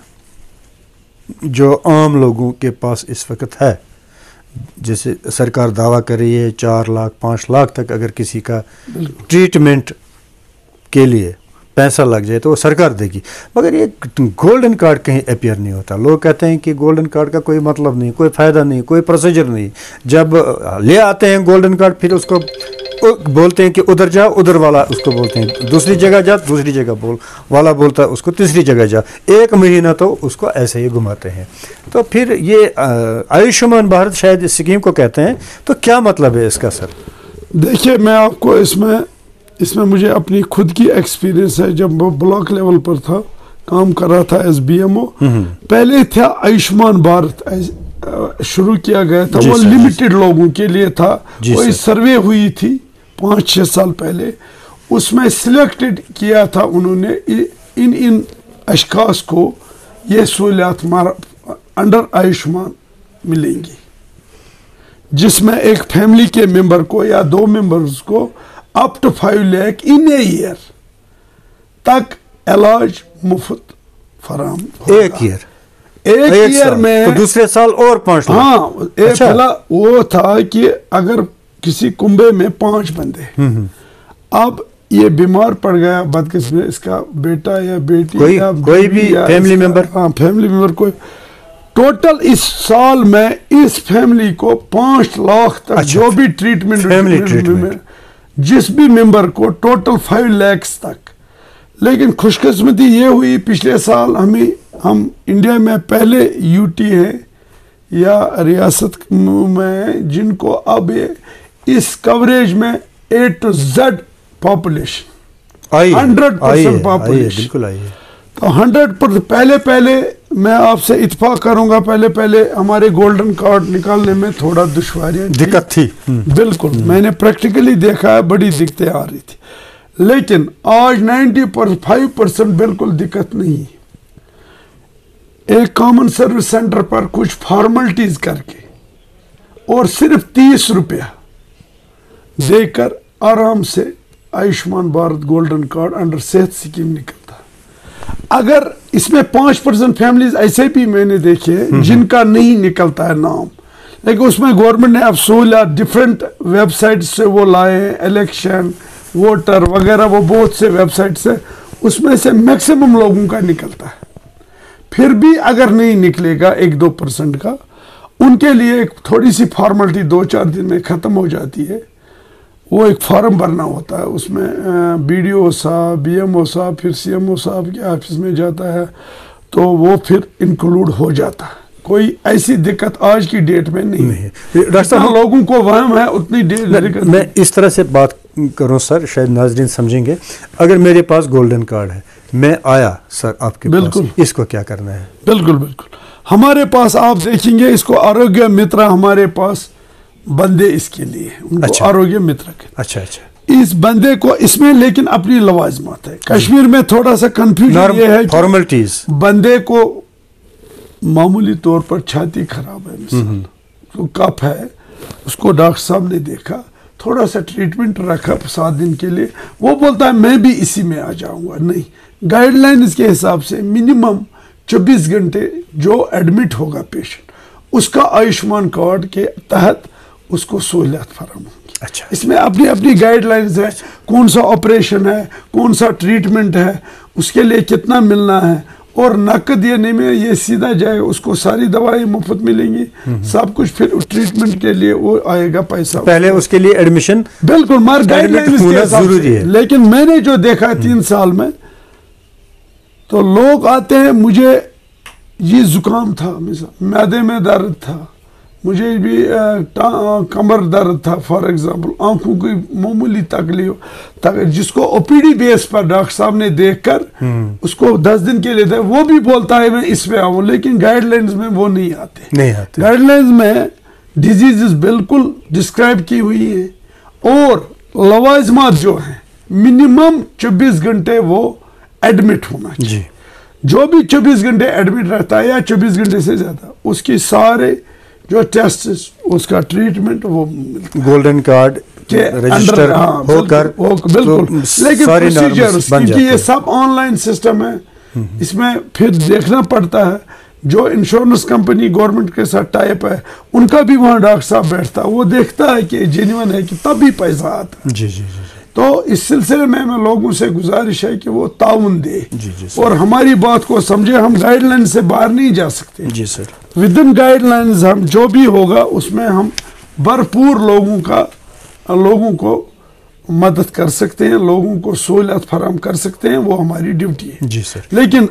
جو عام لوگوں کے پاس اس وقت ہے، جیسے سرکار دعویٰ کر رہی ہے 4 لاکھ 5 لاکھ تک اگر کسی کا ٹریٹمنٹ کے لیے پیسہ لگ جائے تو وہ سرکار دے گی، مگر یہ گولڈن کارڈ کہیں اپیئر نہیں ہوتا. لوگ کہتے ہیں کہ گولڈن کارڈ کا کوئی مطلب نہیں، کوئی فائدہ نہیں، کوئی پروسیجر نہیں. جب لے آتے ہیں گولڈن کارڈ پھر اس کو بولتے ہیں کہ ادھر جا، ادھر والا اس کو بولتے ہیں دوسری جگہ جا، دوسری جگہ والا بولتا ہے اس کو تیسری جگہ جا. 1 مہینہ تو اس کو ایسے ہی گھماتے ہیں. تو پھر یہ آیوشمان بھارت شاید اس اسکیم کو کہتے ہیں، تو کیا مطلب ہے اس کا سر؟ دیکھیے میں آپ کو اس میں مجھے اپنی خود کی ایکسپیرینس ہے. جب وہ بلاک لیول پر تھا، کام کر رہا تھا ایس بی ایم او، پہلے تھا آیوشمان بھارت شروع کیا گیا تھا، وہ لمیٹڈ لوگوں کے لیے تھا. کوئی سروے ہوئی تھی 5-6 سال پہلے، اس میں سلیکٹڈ کیا تھا انہوں نے ان اشخاص کو یہ سہولیات انڈر آیوشمان ملیں گی، جس میں ایک فیملی کے ممبر کو یا 2 ممبرز کو up to 5 lakh in a year تک علاج مفت فراہم ہوگا. ایک ایئر میں دوسرے سال اور 5 لاکھ. ہاں پہلا وہ تھا کہ اگر کسی کنبے میں 5 بندے، اب یہ بیمار پڑ گیا بدقسمت، اس کا بیٹا یا بیٹی کوئی بھی فیملی ممبر، ہاں فیملی ممبر کوئی، ٹوٹل اس سال میں اس فیملی کو 5 لاکھ تک جو بھی ٹریٹمنٹ جس بھی ممبر کو ٹوٹل 5 لاکھ تک. لیکن خوش قسمتی یہ ہوئی پچھلے سال ہم انڈیا میں پہلے یو ٹی ہیں یا ریاست میں جن کو اب اس کوریج میں A to Z population 100% population, تو 100% پہلے میں آپ سے اتفاق کروں گا، پہلے ہمارے گولڈن کارڈ نکالنے میں تھوڑا دشواریاں دقت تھی. بالکل میں نے پریکٹیکلی دیکھا ہے، بڑی دقتیں آ رہی تھی. لیکن آج 95% بالکل دقت نہیں. ایک کامن سروس سینٹر پر کچھ فارملٹیز کر کے اور صرف 30 روپیہ دے کر آرام سے Ayushman Bharat golden card under Sehat scheme نکلتا ہے. اگر اس میں 5% فیملیز ایسے بھی میں نے دیکھے جن کا نہیں نکلتا ہے نام، لیکن اس میں گورنمنٹ نے اب سہولیات ڈفرینٹ ویب سائٹ سے وہ لائے، الیکشن ووٹر وغیرہ، وہ بہت سے ویب سائٹ سے، اس میں سے میکسیمم لوگوں کا نکلتا ہے. پھر بھی اگر نہیں نکلے گا 1-2% کا، ان کے لیے ایک تھوڑی سی فارملٹی 2-4 دن میں ختم ہو جاتی ہے. وہ ایک فارم بھرنا ہوتا ہے، اس میں بی ڈی او صاحب، بی ایم او صاحب، پھر سی ایم او صاحب کے آفس میں جاتا ہے، تو وہ پھر انکلوڈ ہو جاتا ہے. کوئی ایسی دقت آج کی ڈیٹ میں نہیں ہے. ڈاکٹر صاحب لوگوں کو وہم ہے اتنی دقت. میں اس طرح سے بات کروں سر، شاید ناظرین سمجھیں گے. اگر میرے پاس گولڈن کارڈ ہے، میں آیا سر آپ کے پاس، اس کو کیا کرنا ہے؟ بالکل ہمارے پاس آپ دیکھیں گے اس کو آروگیہ مترا، ہمارے پاس بندے اس کے لیے ان کو آروگیہ مترا کے. اچھا اس بندے کو اس میں لیکن اپنی لوازمات ہے. کشمیر میں تھوڑا سا کنفیوژن یہ ہے فارملٹیز، بندے کو معمولی طور پر چھاتی خراب ہے، مثال تو کف ہے، اس کو ڈاکٹر صاحب نے دیکھا، تھوڑا سا ٹریٹمنٹ رکھا 7 دن کے لیے، وہ بولتا ہے میں بھی اسی میں آ جاؤں گا. نہیں، گائیڈ لائنز کے حساب سے منیمم 24 گھنٹے جو ایڈمٹ ہوگا پیشنٹ، اس کا آیوشمان کارڈ کے تحت اس کو سہولیات فراہم ہوں گی. اچھا. اس میں اپنی اپنی گائیڈ لائنز ہے, کون سا آپریشن ہے, کون سا ٹریٹمنٹ ہے, اس کے لیے کتنا ملنا ہے, اور نقد یہ نہیں میں یہ سیدھا جائے اس کو ساری دوائیں مفت ملیں گی, سب کچھ, پھر ٹریٹمنٹ کے لیے وہ آئے گا پیسہ, پہلے اس کے لیے ایڈمیشن بالکل مار گائیڈ لائنز کے حساب ضروری سے. ہے. لیکن میں نے جو دیکھا 3 سال میں, تو لوگ آتے ہیں, مجھے یہ زکام تھا, معدے میں درد تھا, مجھے بھی کمر درد تھا فار ایگزامپل, آنکھوں کی معمولی تکلیف, جس کو او پی ڈی بیس پر ڈاکٹر صاحب نے دیکھ کر اس کو 10 دن کے لیے دے, وہ بھی بولتا ہے میں اس پہ آؤں, لیکن گائیڈ لائنز میں وہ نہیں آتے. گائیڈ لائنز میں ڈیزیزز بالکل ڈسکرائب کی ہوئی ہیں, اور لوازمات جو ہیں منیمم 24 گھنٹے وہ ایڈمٹ ہونا چاہیے. جو بھی 24 گھنٹے ایڈمٹ رہتا ہے یا 24 گھنٹے سے زیادہ, اس کی سارے جو ٹیسٹ, اس کا ٹریٹمنٹ وہ گولڈن کارڈ رجسٹر ہو کر بالکل. لیکن پروسیجرز, کیونکہ یہ سب آن لائن سسٹم ہے, اس میں پھر دیکھنا پڑتا ہے. جو انشورنس کمپنی گورنمنٹ کے ساتھ ٹائپ ہے, ان کا بھی وہاں ڈاکٹر صاحب بیٹھتا ہے, وہ دیکھتا ہے کہ جینوئن ہے کہ تب ہی پیسہ آتا ہے. تو اس سلسلے میں لوگوں سے گزارش ہے کہ وہ تعاون دے اور ہماری بات کو سمجھے. ہم گائیڈ لائن سے باہر نہیں جا سکتے. جی sir. With in guidelines ہم جو بھی ہوگا اس میں ہم بھرپور لوگوں کو مدد کر سکتے ہیں, لوگوں کو سہولت فراہم کر سکتے ہیں, وہ ہماری ڈیوٹی ہے. جی سر. لیکن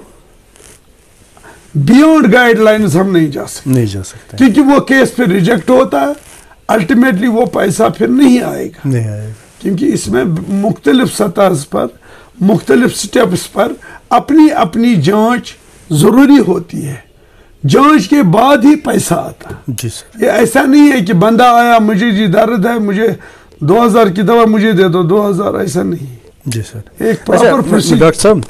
بیونڈ گائیڈ لائنز ہم نہیں جا سکتے, کیونکہ وہ کیس پھر ریجیکٹ ہوتا ہے, الٹیمیٹلی وہ پیسہ پھر نہیں آئے گا. کیونکہ اس میں مختلف سطح پر, مختلف سٹیپس پر اپنی اپنی جانچ ضروری ہوتی ہے. جانچ کے بعد ہی پیسہ آتا. جی سر. یہ ایسا نہیں ہے کہ بندہ آیا, مجھے جی درد ہے, مجھے 2000 کی دوا مجھے دے دو 2000, ایسا نہیں. جی سر. ایک پراپر پروسیجر. ڈاکٹر صاحب,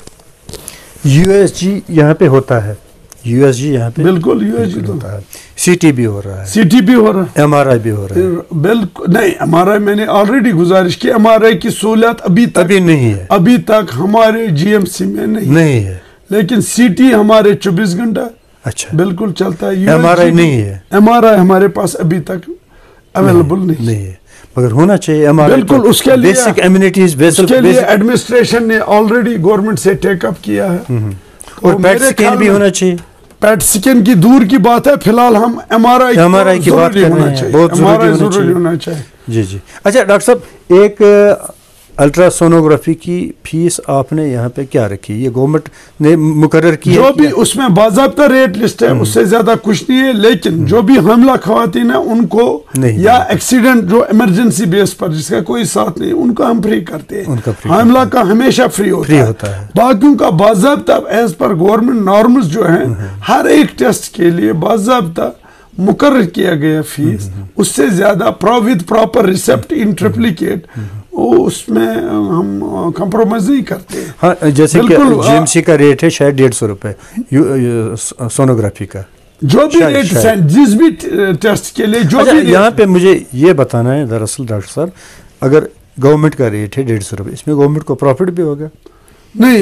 یو ایس جی یہاں پہ ہوتا ہے, یو ایس جی یہاں پہ بالکل یو ایس جی ہوتا ہے, سی ٹی بھی ہو رہا ہے, سی ٹی بھی ہو رہا ہے, ایم آر آئی بھی ہو رہا ہے. بالکل نہیں, ایم آر آئی میں نے آلریڈی گزارش کی, ایم آر آئی کی سہولت ابھی نہیں ہے, ابھی تک ہمارے جی ایم سی میں نہیں ہے. لیکن سی ٹی ہمارے 24 گھنٹہ اچھا بالکل چلتا ہے. ایم آر آئی نہیں ہے, ایم آر آئی ہمارے پاس ابھی تک اویلیبل نہیں ہے, مگر ہونا چاہیے ایم آر آئی. بالکل. اس کے لیے بیسک ایمینٹیز, اس کے لیے ایڈمنسٹریشن نے آلریڈی گورنمنٹ سے ٹیک اپ کیا ہے, اور پیٹ اسکین بھی ہونا چاہیے. پیٹ اسکین کی دور کی بات ہے, فی الحال ہم ایم آر آئی کی بات کر رہے ہیں, بہت ضروری ہونا چاہیے. جی جی. اچھا ڈاکٹر صاحب, ایک الٹرا سونوگرافی کی فیس آپ نے یہاں پہ کیا رکھی؟ یہ گورنمنٹ نے مقرر کی جو بھی اس میں باضابطہ ریٹ لسٹ ہے, اس سے زیادہ کچھ نہیں ہے. لیکن جو بھی حاملہ خواتین ہیں ان کو, یا ایکسیڈنٹ جو ایمرجنسی بیس پر جس کا کوئی ساتھ نہیں, ان کا ہم فری کرتے ہیں. حاملہ کا ہمیشہ فری ہوتا ہے. باقیوں کا باضابطہ ایز پر گورنمنٹ نارمز جو ہیں, ہر ایک ٹیسٹ کے لیے باضابطہ مقرر کیا گیا فیس, اس سے زیادہ with proper receipt in triplicate, اس میں ہم کمپرومائز نہیں کرتے. ہاں, جیسے کہ جی ایم سی کا ریٹ ہے شاید 150 روپے سونوگرافی کا, جو بھی ریٹ ہے جس بھی ٹیسٹ کے لیے. جو بھی یہاں پہ مجھے یہ بتانا ہے دراصل ڈاکٹر صاحب, اگر گورنمنٹ کا ریٹ ہے 150 روپے, اس میں گورنمنٹ کو پروفٹ بھی ہوگا؟ نہیں,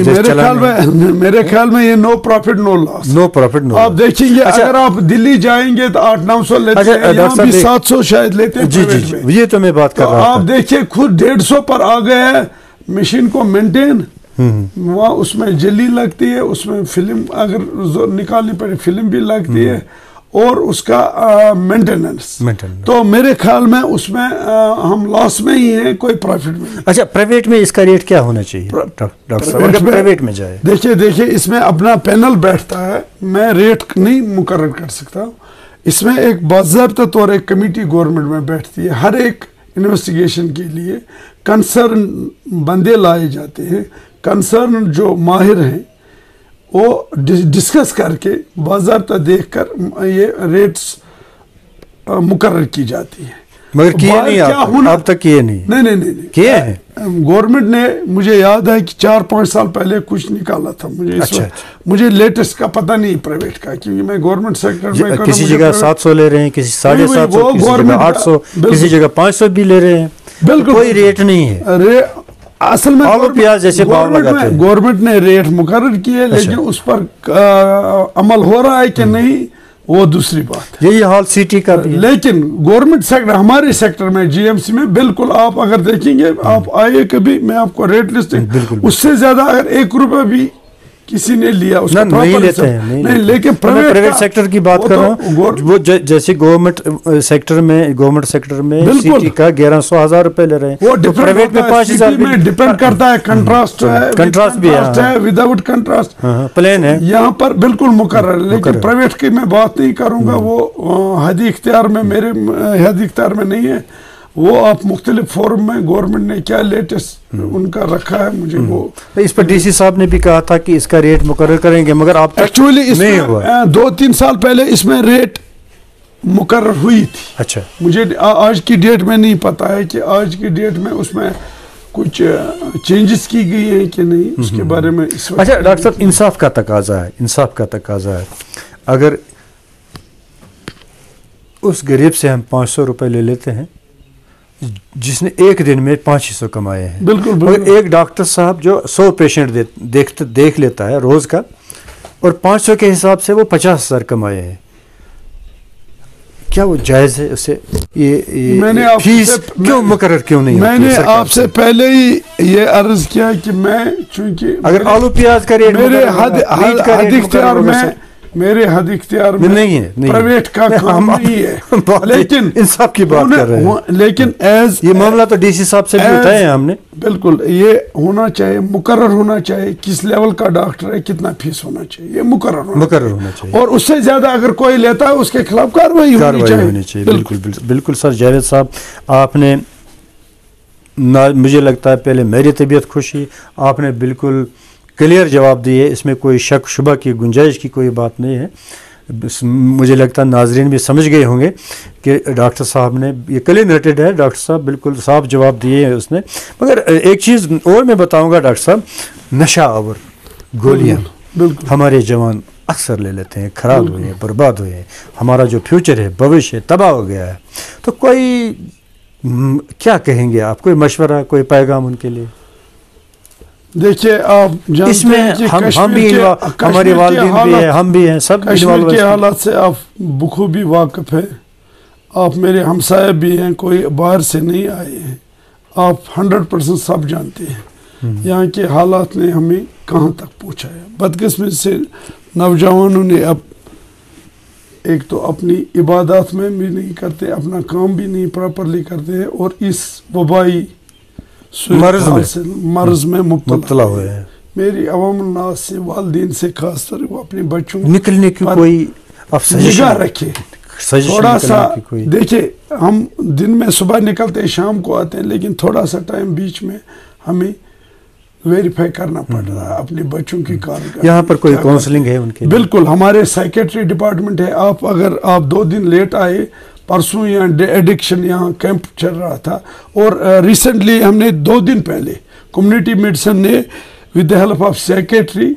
میرے خیال میں یہ نو پروفٹ نو لاس. نو پروفٹ نو. آپ دیکھیں گے اگر آپ دلی جائیں گے تو 800-900 لیتے ہیں, یہاں بھی 700 شاید لیتے ہیں. جی جی, یہ تو میں بات کر رہا ہوں. آپ دیکھیں خود 150 پر آ گئے ہیں مشین کو مینٹین, وہاں اس میں جلی لگتی ہے, اس میں فلم اگر نکالنی پڑے فلم بھی لگتی ہے, اور اس کا مینٹیننس. تو میرے خیال میں اس میں ہم لاس میں ہی ہیں, کوئی پروفٹ میں. اچھا, پرائیویٹ میں اس کا ریٹ کیا ہونا چاہیے ڈاکٹر صاحب اگر پرائیویٹ میں جائے؟ دیکھیے اس میں اپنا پینل بیٹھتا ہے, میں ریٹ نہیں مقرر کر سکتا. اس میں ایک باضابطہ طور ایک کمیٹی گورنمنٹ میں بیٹھتی ہے, ہر ایک انویسٹیگیشن کے لیے کنسرن بندے لائے جاتے ہیں, کنسرن جو ماہر ہیں وہ ڈسکس کر کے باضابطہ دیکھ کر یہ ریٹس مقرر کی جاتی ہیں. مگر کیا نہیں اب تک کیے نہیں کیے ہیں گورنمنٹ نے. مجھے یاد ہے کہ 4-5 سال پہلے کچھ نکالا تھا. مجھے لیٹسٹ کا پتہ نہیں پرائیویٹ کا, کیونکہ میں گورنمنٹ سیکٹر میں کسی جگہ 700 لے رہے ہیں, کسی 750, کسی جگہ 800, کسی جگہ 500 بھی لے رہے ہیں. بالکل کوئی ریٹ نہیں ہے. اصل میں گورنمنٹ نے ریٹ مقرر کیے, لیکن اس پر عمل ہو رہا ہے کہ نہیں وہ دوسری بات ہے. یہی حال سٹی کا بھی ہے. لیکن گورنمنٹ سیکٹر, ہمارے سیکٹر میں جی ایم سی میں بالکل آپ اگر دیکھیں گے, آپ آئیے کبھی, میں آپ کو ریٹ لسٹنگ, اس سے زیادہ اگر 1 روپے بھی کسی نے لیا اس کو نہیں لیتے ہیں, نہیں. لیکن پرائیویٹ سیکٹر کی بات کر رہا ہوں, وہ جیسے گورنمنٹ سیکٹر میں سٹی کا 1100,000 روپے لے رہے ہیں, وہ پرائیویٹ میں 5,000 میں ڈیپینڈ کرتا ہے. کنٹراسٹ بھی ہے, ود آؤٹ کنٹراسٹ پلین ہے یہاں پر بالکل مقرر. لیکن پرائیویٹ کی میں بات نہیں کروں گا, وہ حدی اختیار میں, میرے حدی اختیار میں نہیں ہے. وہ آپ مختلف فورم میں گورنمنٹ نے کیا لیٹسٹ ان کا رکھا ہے, مجھے وہ اس پر ڈی سی صاحب نے بھی کہا تھا کہ اس کا ریٹ مقرر کریں گے, مگر آپ ایکچولی اس میں 2-3 سال پہلے اس میں ریٹ مقرر ہوئی تھی. اچھا, مجھے آج کی ڈیٹ میں نہیں پتا ہے کہ آج کی ڈیٹ میں اس میں کچھ چینجز کی گئی ہیں کہ نہیں, اس کے بارے میں اس وقت. اچھا ڈاکٹر صاحب, انصاف کا تقاضا ہے, انصاف کا تقاضا ہے. اگر اس غریب سے ہم 500 روپے لے لیتے ہیں جس نے ایک دن میں 500 کمائے ہیں, بالکل ایک ڈاکٹر صاحب جو 100 پیشنٹ دیکھ لیتا ہے روز کا, اور 500 کے حساب سے وہ 50,000 کمائے ہیں, کیا وہ جائز ہے؟ اسے یہ فیس کیوں مقرر کیوں نہیں؟ میں نے آپ سے پہلے ہی یہ عرض کیا کہ میں چونکہ اگر آلو پیاز کا ریٹ میرے حد اختیار میں, میرے حد اختیار میں نہیں ہے, پرائیویٹ کا کام نہیں ہے, لیکن انصاف کی بات کر رہے ہیں. لیکن ایز یہ معاملہ تو ڈی سی صاحب سے بھی اٹھائے ہیں ہم نے. بالکل, یہ ہونا چاہیے, مقرر ہونا چاہیے, کس لیول کا ڈاکٹر ہے, کتنا فیس ہونا چاہیے, یہ مقرر ہونا چاہیے. اور اس سے زیادہ اگر کوئی لیتا ہے اس کے خلاف کارروائی ہونی چاہیے. بالکل سر. جاوید صاحب, آپ نے, مجھے لگتا ہے پہلے میری طبیعت خوش ہوئی, آپ نے بالکل کلیئر جواب دیے, اس میں کوئی شک شبہ کی گنجائش کی کوئی بات نہیں ہے. مجھے لگتا ہے ناظرین بھی سمجھ گئے ہوں گے کہ ڈاکٹر صاحب نے, یہ کلینریٹڈ ہے, ڈاکٹر صاحب بالکل صاف جواب دیے ہیں اس نے. مگر ایک چیز اور میں بتاؤں گا ڈاکٹر صاحب, نشہ آور گولیاں ہمارے جوان اکثر لے لیتے ہیں, خراب ہوئے ہیں, برباد ہوئے ہیں, ہمارا جو فیوچر ہے, بھوش ہے, تباہ ہو گیا ہے. تو کوئی کیا کہیں گے آپ, کوئی مشورہ, کوئی پیغام ان کے لیے؟ دیکھیے, آپ اس میں ہم بھی, ہمارے والدین بھی ہیں, ہم بھی ہیں, سب کشمیر کے حالات سے آپ بخوبی واقف ہیں. آپ میرے ہمسائے بھی ہیں, کوئی باہر سے نہیں آئے ہیں, آپ 100% سب جانتے ہیں یہاں کے حالات نے ہمیں کہاں تک پہنچا ہے. بدقسمتی سے نوجوانوں نے اب ایک تو اپنی عبادات میں بھی نہیں کرتے, اپنا کام بھی نہیں پراپرلی کرتے ہیں, اور اس وبائی مرض میں مبتلا ہوئے ہیں. میری عوام الناس سے, والدین سے خاص طور وہ اپنے بچوں نکلنے کی کوئی نگاہ رکھے. تھوڑا سا دیکھیں, ہم دن میں صبح نکلتے ہیں, شام کو آتے ہیں, لیکن تھوڑا سا ٹائم بیچ میں ہمیں ویریفائی کرنا پڑ رہا ہے اپنے بچوں کی کارکردگی. یہاں پر کوئی کاؤنسلنگ ہے ان کے؟ بالکل, ہمارے سائیکیٹری ڈپارٹمنٹ ہے. آپ اگر آپ 2 دن لیٹ آئے, پرسوں یہاں ایڈکشن یہاں کیمپ چل رہا تھا, اور ریسنٹلی ہم نے 2 دن پہلے کمیونٹی میڈیسن نے with the help of secretary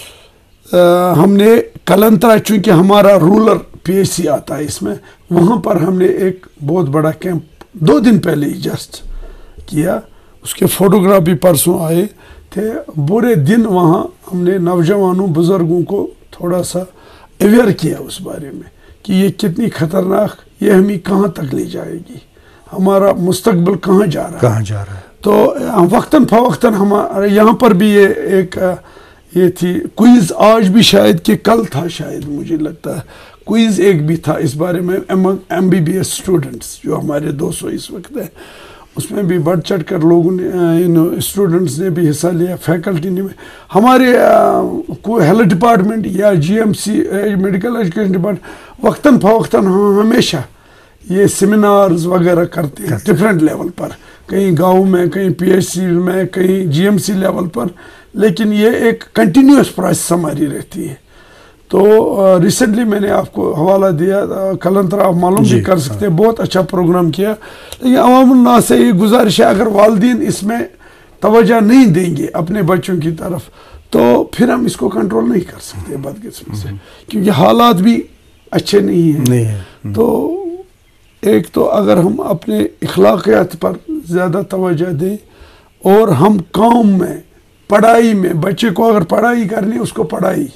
ہم نے کلنترا, چونکہ ہمارا رولر پی ایچ سی آتا ہے اس میں, وہاں پر ہم نے ایک بہت بڑا کیمپ 2 دن پہلے ہی جسٹ کیا. اس کے فوٹوگراف بھی پرسوں آئے تھے. برے دن وہاں ہم نے نوجوانوں, بزرگوں کو تھوڑا سا اویئر کیا اس بارے میں کہ یہ کتنی خطرناک, یہ ہمیں کہاں تک لے جائے گی, ہمارا مستقبل کہاں جا رہا ہے. تو وقتاً فوقتاً ہمارے یہاں پر بھی یہ ایک یہ تھی کوئز, آج بھی شاید کہ کل تھا شاید, مجھے لگتا ہے کوئز ایک بھی تھا اس بارے میں, MBBS اسٹوڈنٹس جو ہمارے 200 اس وقت ہیں, اس میں بھی بڑھ چڑھ کر لوگوں نے, اسٹوڈنٹس نے بھی حصہ لیا, فیکلٹی نے بھی. ہمارے ہیلتھ ڈپارٹمنٹ یا GMC میڈیکل ایجوکیشن ڈپارٹمنٹ وقتاً فوقتاً ہمیشہ یہ سیمینارز وغیرہ کرتے ہیں ڈفرینٹ لیول پر, کہیں گاؤں میں, کہیں PHC میں, کہیں GMC لیول پر, لیکن یہ ایک کنٹینیوس پروسیس ہماری رہتی ہے. تو ریسنٹلی میں نے آپ کو حوالہ دیا, کلنترا آپ معلوم بھی کر سکتے ہیں, بہت اچھا پروگرام کیا. لیکن عوام الناس سے یہ گزارش ہے, اگر والدین اس میں توجہ نہیں دیں گے اپنے بچوں کی طرف, تو پھر ہم اس کو کنٹرول نہیں کر سکتے بدقسمتی سے, کیونکہ حالات بھی اچھے نہیں ہیں. تو ایک تو اگر ہم اپنے اخلاقیات پر زیادہ توجہ دیں, اور ہم کام میں, پڑھائی میں, بچے کو اگر پڑھائی کرنی اس کو پڑھائی,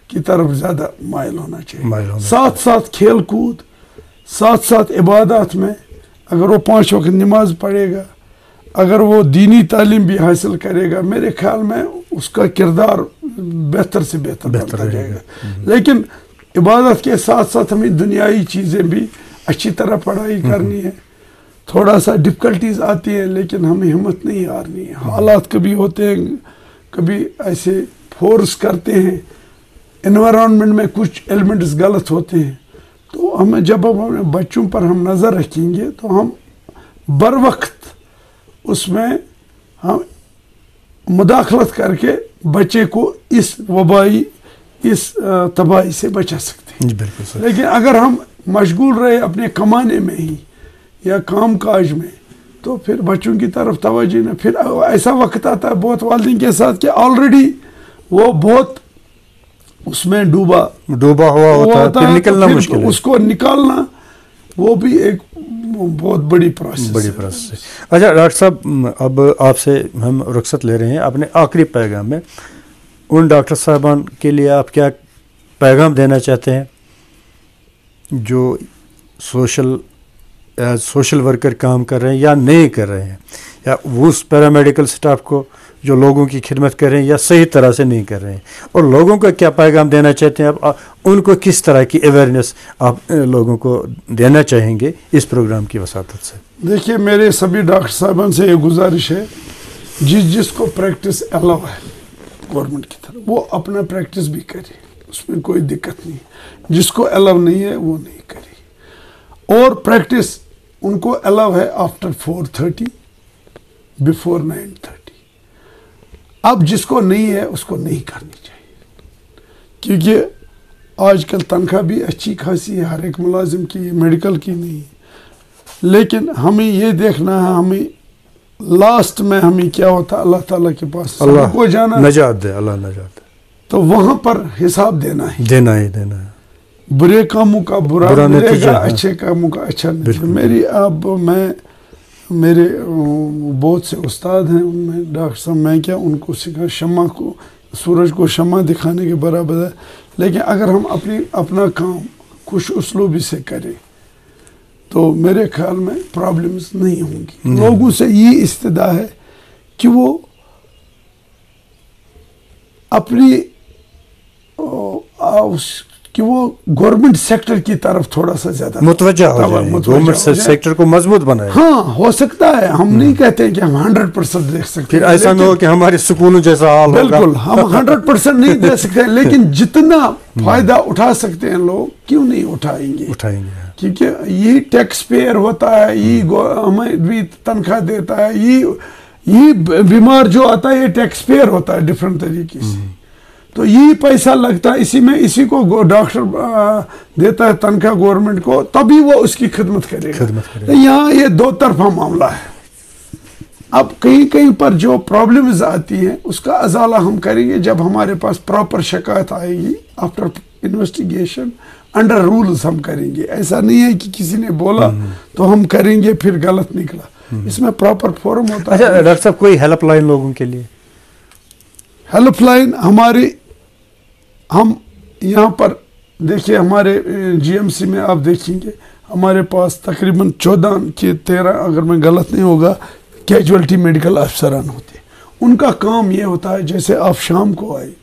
کی طرف زیادہ مائل ہونا چاہیے. ساتھ ساتھ کھیل کود, ساتھ ساتھ عبادات میں اگر وہ 5 وقت نماز پڑھے گا, اگر وہ دینی تعلیم بھی حاصل کرے گا, میرے خیال میں اس کا کردار بہتر سے بہتر بنتا جائے گا. لیکن عبادت کے ساتھ ساتھ ہمیں دنیائی چیزیں بھی اچھی طرح پڑھائی کرنی ہے. تھوڑا سا ڈفیکلٹیز آتی ہیں لیکن ہمیں ہمت نہیں ہارنی ہے. حالات کبھی ہوتے ہیں, کبھی ایسے فورس کرتے ہیں, انوائرمنٹ میں کچھ ایلیمنٹس غلط ہوتے ہیں, تو ہمیں جب ہم بچوں پر ہم نظر رکھیں گے تو ہم بر وقت اس میں ہم مداخلت کر کے بچے کو اس وبائی اس تباہی سے بچا سکتے ہیں. لیکن اگر ہم مشغول رہے اپنے کمانے میں ہی یا کام کاج میں, تو پھر بچوں کی طرف توجہ نہ, پھر ایسا وقت آتا ہے بہت والدین کے ساتھ کہ آلریڈی وہ بہت اس میں ڈوبا ہوا ہوتا ہے, پھر نکلنا مشکل ہے. اس کو نکالنا وہ بھی ایک بہت بڑی پروسیس ہے. اچھا ڈاکٹر صاحب, اب آپ سے ہم رخصت لے رہے ہیں. اپنے آخری پیغام میں ان ڈاکٹر صاحبان کے لیے آپ کیا پیغام دینا چاہتے ہیں جو سوشل ورکر کام کر رہے ہیں یا نہیں کر رہے ہیں, یا اس پیرامیڈیکل سٹاف کو جو لوگوں کی خدمت کر رہے ہیں یا صحیح طرح سے نہیں کر رہے ہیں, اور لوگوں کو کیا پیغام دینا چاہتے ہیں آپ, ان کو کس طرح کی اویئرنیس آپ لوگوں کو دینا چاہیں گے اس پروگرام کی وساطت سے؟ دیکھیے, میرے سبھی ڈاکٹر صاحبان سے یہ گزارش ہے, جس کو پریکٹس الاؤ ہے گورنمنٹ کی طرف وہ اپنا پریکٹس بھی کرے, اس میں کوئی دقت نہیں. جس کو الاؤ نہیں ہے وہ نہیں کرے. اور پریکٹس ان کو الاؤ ہے آفٹر 4:30 بفور 9:30. اب جس کو نہیں ہے اس کو نہیں کرنی چاہیے, کیونکہ آج کل تنخواہ بھی اچھی خاصی ہے ہر ایک ملازم کی, میڈیکل کی نہیں. لیکن ہمیں یہ دیکھنا ہے, ہمیں لاسٹ میں ہمیں کیا ہوتا ہے, اللہ تعالیٰ کے پاس اللہ کو جانا, نجات دے, اللہ نجات دے, تو وہاں پر حساب دینا ہے. برے کاموں کا برا ملے گا, اچھے کاموں کا اچھا نہیں. میرے بہت سے استاد ہیں, ان میں ڈاکٹر صاحب میں کیا ان کو سکھا, شمع کو, سورج کو شمع دکھانے کے برابر ہے. لیکن اگر ہم اپنا کام خوش اسلوبی سے کریں تو میرے خیال میں پرابلمز نہیں ہوں گی. لوگوں سے یہ استدعا ہے کہ وہ اپنی کہ وہ گورنمنٹ سیکٹر کی طرف تھوڑا سا زیادہ متوجہ ہو جائے, گورنمنٹ سیکٹر کو مضبوط بنائے. ہاں ہو سکتا ہے, ہم نہیں کہتے ہیں کہ ہم 100% دیکھ سکتے, پھر ایسا نہ ہو کہ ہمارے سکولوں جیسا حال ہوگا. بالکل ہم 100% نہیں دے سکتے, لیکن جتنا فائدہ اٹھا سکتے ہیں لوگ کیوں نہیں اٹھائیں گے, کیونکہ یہ ٹیکس پیئر ہوتا ہے, یہ ہمیں بھی تنخواہ دیتا ہے, یہ بیمار جو آتا ہے یہ ٹیکس پیئر ہوتا ہے ڈفرینٹ طریقے سے, تو یہی پیسہ لگتا ہے اسی میں, اسی کو ڈاکٹر دیتا ہے تنخواہ گورنمنٹ کو, تبھی وہ اس کی خدمت کرے گا. یہاں یہ دو طرفہ معاملہ ہے. اب کہیں پر جو پرابلمز آتی ہیں اس کا ازالہ ہم کریں گے جب ہمارے پاس پراپر شکایت آئے گی. آفٹر انویسٹیگیشن انڈر رولز ہم کریں گے. ایسا نہیں ہے کہ کسی نے بولا تو ہم کریں گے پھر غلط نکلا, اس میں پراپر فورم ہوتا ہے. اچھا ڈاکٹر صاحب, کوئی ہیلپ لائن لوگوں کے لیے؟ ہیلپ لائن ہماری, ہم یہاں پر دیکھیے ہمارے GMC میں آپ دیکھیں گے ہمارے پاس تقریباً 14 کے 13 اگر میں غلط نہیں ہوگا کیجویلٹی میڈیکل افسران ہوتے ہیں. ان کا کام یہ ہوتا ہے جیسے آپ شام کو آئے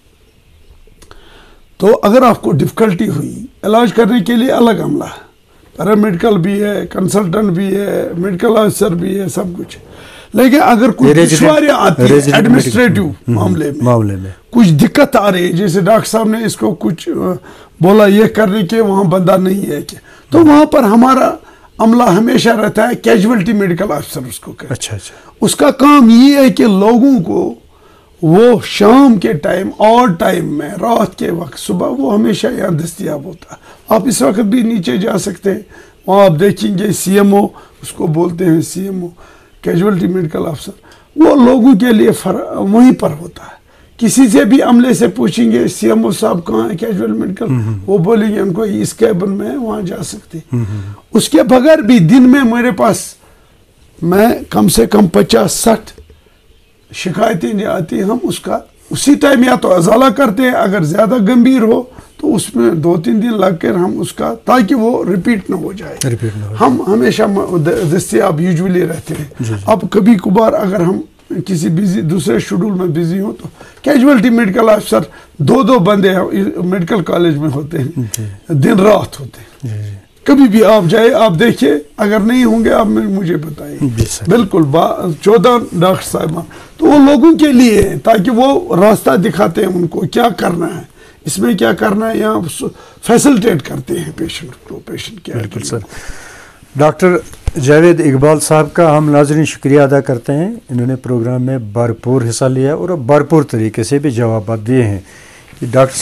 تو اگر آپ کو ڈفیکلٹی ہوئی, علاج کرنے کے لیے الگ عملہ ہے, پیرامیڈیکل بھی ہے, کنسلٹنٹ بھی ہے, میڈیکل افسر بھی ہے, سب کچھ. لیکن اگر کچھ دشواریاں آتی ہیں ایڈمنسٹریٹو معاملے میں کچھ دقت آ رہی ہے, جیسے ڈاکٹر صاحب نے اس کو کچھ بولا یہ کرنے کے وہاں بندہ نہیں ہے کہ, تو وہاں پر ہمارا عملہ ہمیشہ رہتا ہے کیجویلٹی میڈیکل افسر اس کو کہتے. اچھا, اس کا کام یہ ہے کہ لوگوں کو وہ شام کے ٹائم اور ٹائم میں, رات کے وقت, صبح, وہ ہمیشہ یہاں دستیاب ہوتا ہے. آپ اس وقت بھی نیچے جا سکتے ہیں, وہاں آپ دیکھیں گے CMO, اس کو بولتے ہیں CMO, کیجویلٹی میڈیکل افسر, وہ لوگوں کے لیے وہیں پر ہوتا ہے. کسی سے بھی عملے سے پوچھیں گے CMO صاحب کہاں ہے کیجویل میڈیکل, وہ بولیں گے ان کو اس کیبن میں ہے, وہاں جا سکتے. اس کے بغیر بھی دن میں میرے پاس میں کم سے کم 50-60 شکایتیں جو آتی ہیں, ہم اس کا اسی ٹائم یا تو ازالہ کرتے ہیں, اگر زیادہ گمبھیر ہو تو اس میں 2-3 دن لگ کر ہم اس کا, تاکہ وہ ریپیٹ نہ ہو جائے. ہم ہمیشہ دستیاب یوزولی رہتے ہیں. اب کبھی کبھار اگر ہم کسی دوسرے شیڈول میں بزی ہوں تو کیجویلٹی میڈیکل آفیسر 2 بندے میڈیکل کالج میں ہوتے ہیں, دن رات ہوتے ہیں. کبھی بھی آپ جائے, آپ دیکھیں, اگر نہیں ہوں گے آپ مجھے بتائیں. بالکل 14 ڈاکٹر صاحبان تو وہ لوگوں کے لیے ہیں, تاکہ وہ راستہ دکھاتے ہیں ان کو کیا کرنا ہے, اس میں کیا کرنا ہے, یہاں فیسلٹیٹ کرتے ہیں پیشنٹ کو, پیشنٹ کیا. بالکل سر. ڈاکٹر جاوید اقبال صاحب کا ہم ناظرین شکریہ ادا کرتے ہیں. انہوں نے پروگرام میں بھرپور حصہ لیا اور بھرپور طریقے سے بھی جوابات دیے ہیں. ڈاکٹر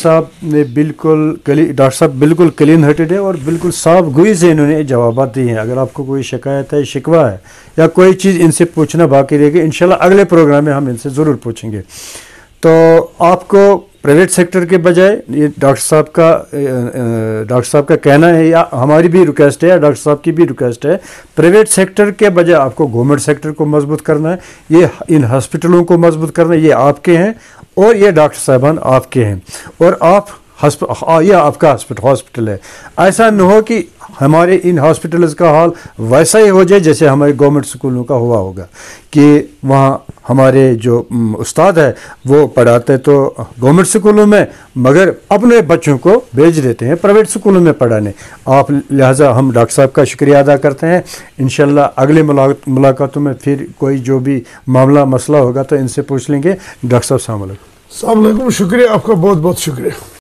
صاحب بالکل کلین ہارٹیڈ ہے اور بالکل صاف گوئی سے انہوں نے جوابات دیے ہیں. اگر آپ کو کوئی شکایت ہے, شکوہ ہے یا کوئی چیز ان سے پوچھنا باقی رہے گی, انشاءاللہ اگلے پروگرام میں ہم ان سے ضرور پوچھیں گے. تو آپ کو پرائیویٹ سیکٹر کے بجائے یہ ڈاکٹر صاحب کا کہنا ہے, یا ہماری بھی ریکویسٹ ہے یا ڈاکٹر صاحب کی بھی ریکویسٹ ہے, پرائیویٹ سیکٹر کے بجائے آپ کو گورنمنٹ سیکٹر کو مضبوط کرنا ہے. یہ ان ہاسپٹلوں کو مضبوط کرنا ہے, یہ آپ کے ہیں اور یہ ڈاکٹر صاحبان آپ کے ہیں, اور یہ آپ کا ہاسپٹل ہے. ایسا نہ ہو کہ ہمارے ان ہاسپٹلز کا حال ویسا ہی ہو جائے جیسے ہمارے گورنمنٹ اسکولوں کا ہوا ہوگا, کہ وہاں ہمارے جو استاد ہے وہ پڑھاتے تو گورنمنٹ اسکولوں میں, مگر اپنے بچوں کو بھیج دیتے ہیں پرائیویٹ اسکولوں میں پڑھانے. آپ لہٰذا ہم ڈاکٹر صاحب کا شکریہ ادا کرتے ہیں. انشاءاللہ اگلے ملاقاتوں میں پھر کوئی جو بھی معاملہ مسئلہ ہوگا تو ان سے پوچھ لیں گے. ڈاکٹر صاحب السلام علیکم. السلام علیکم. شکریہ آپ کا, بہت بہت شکریہ.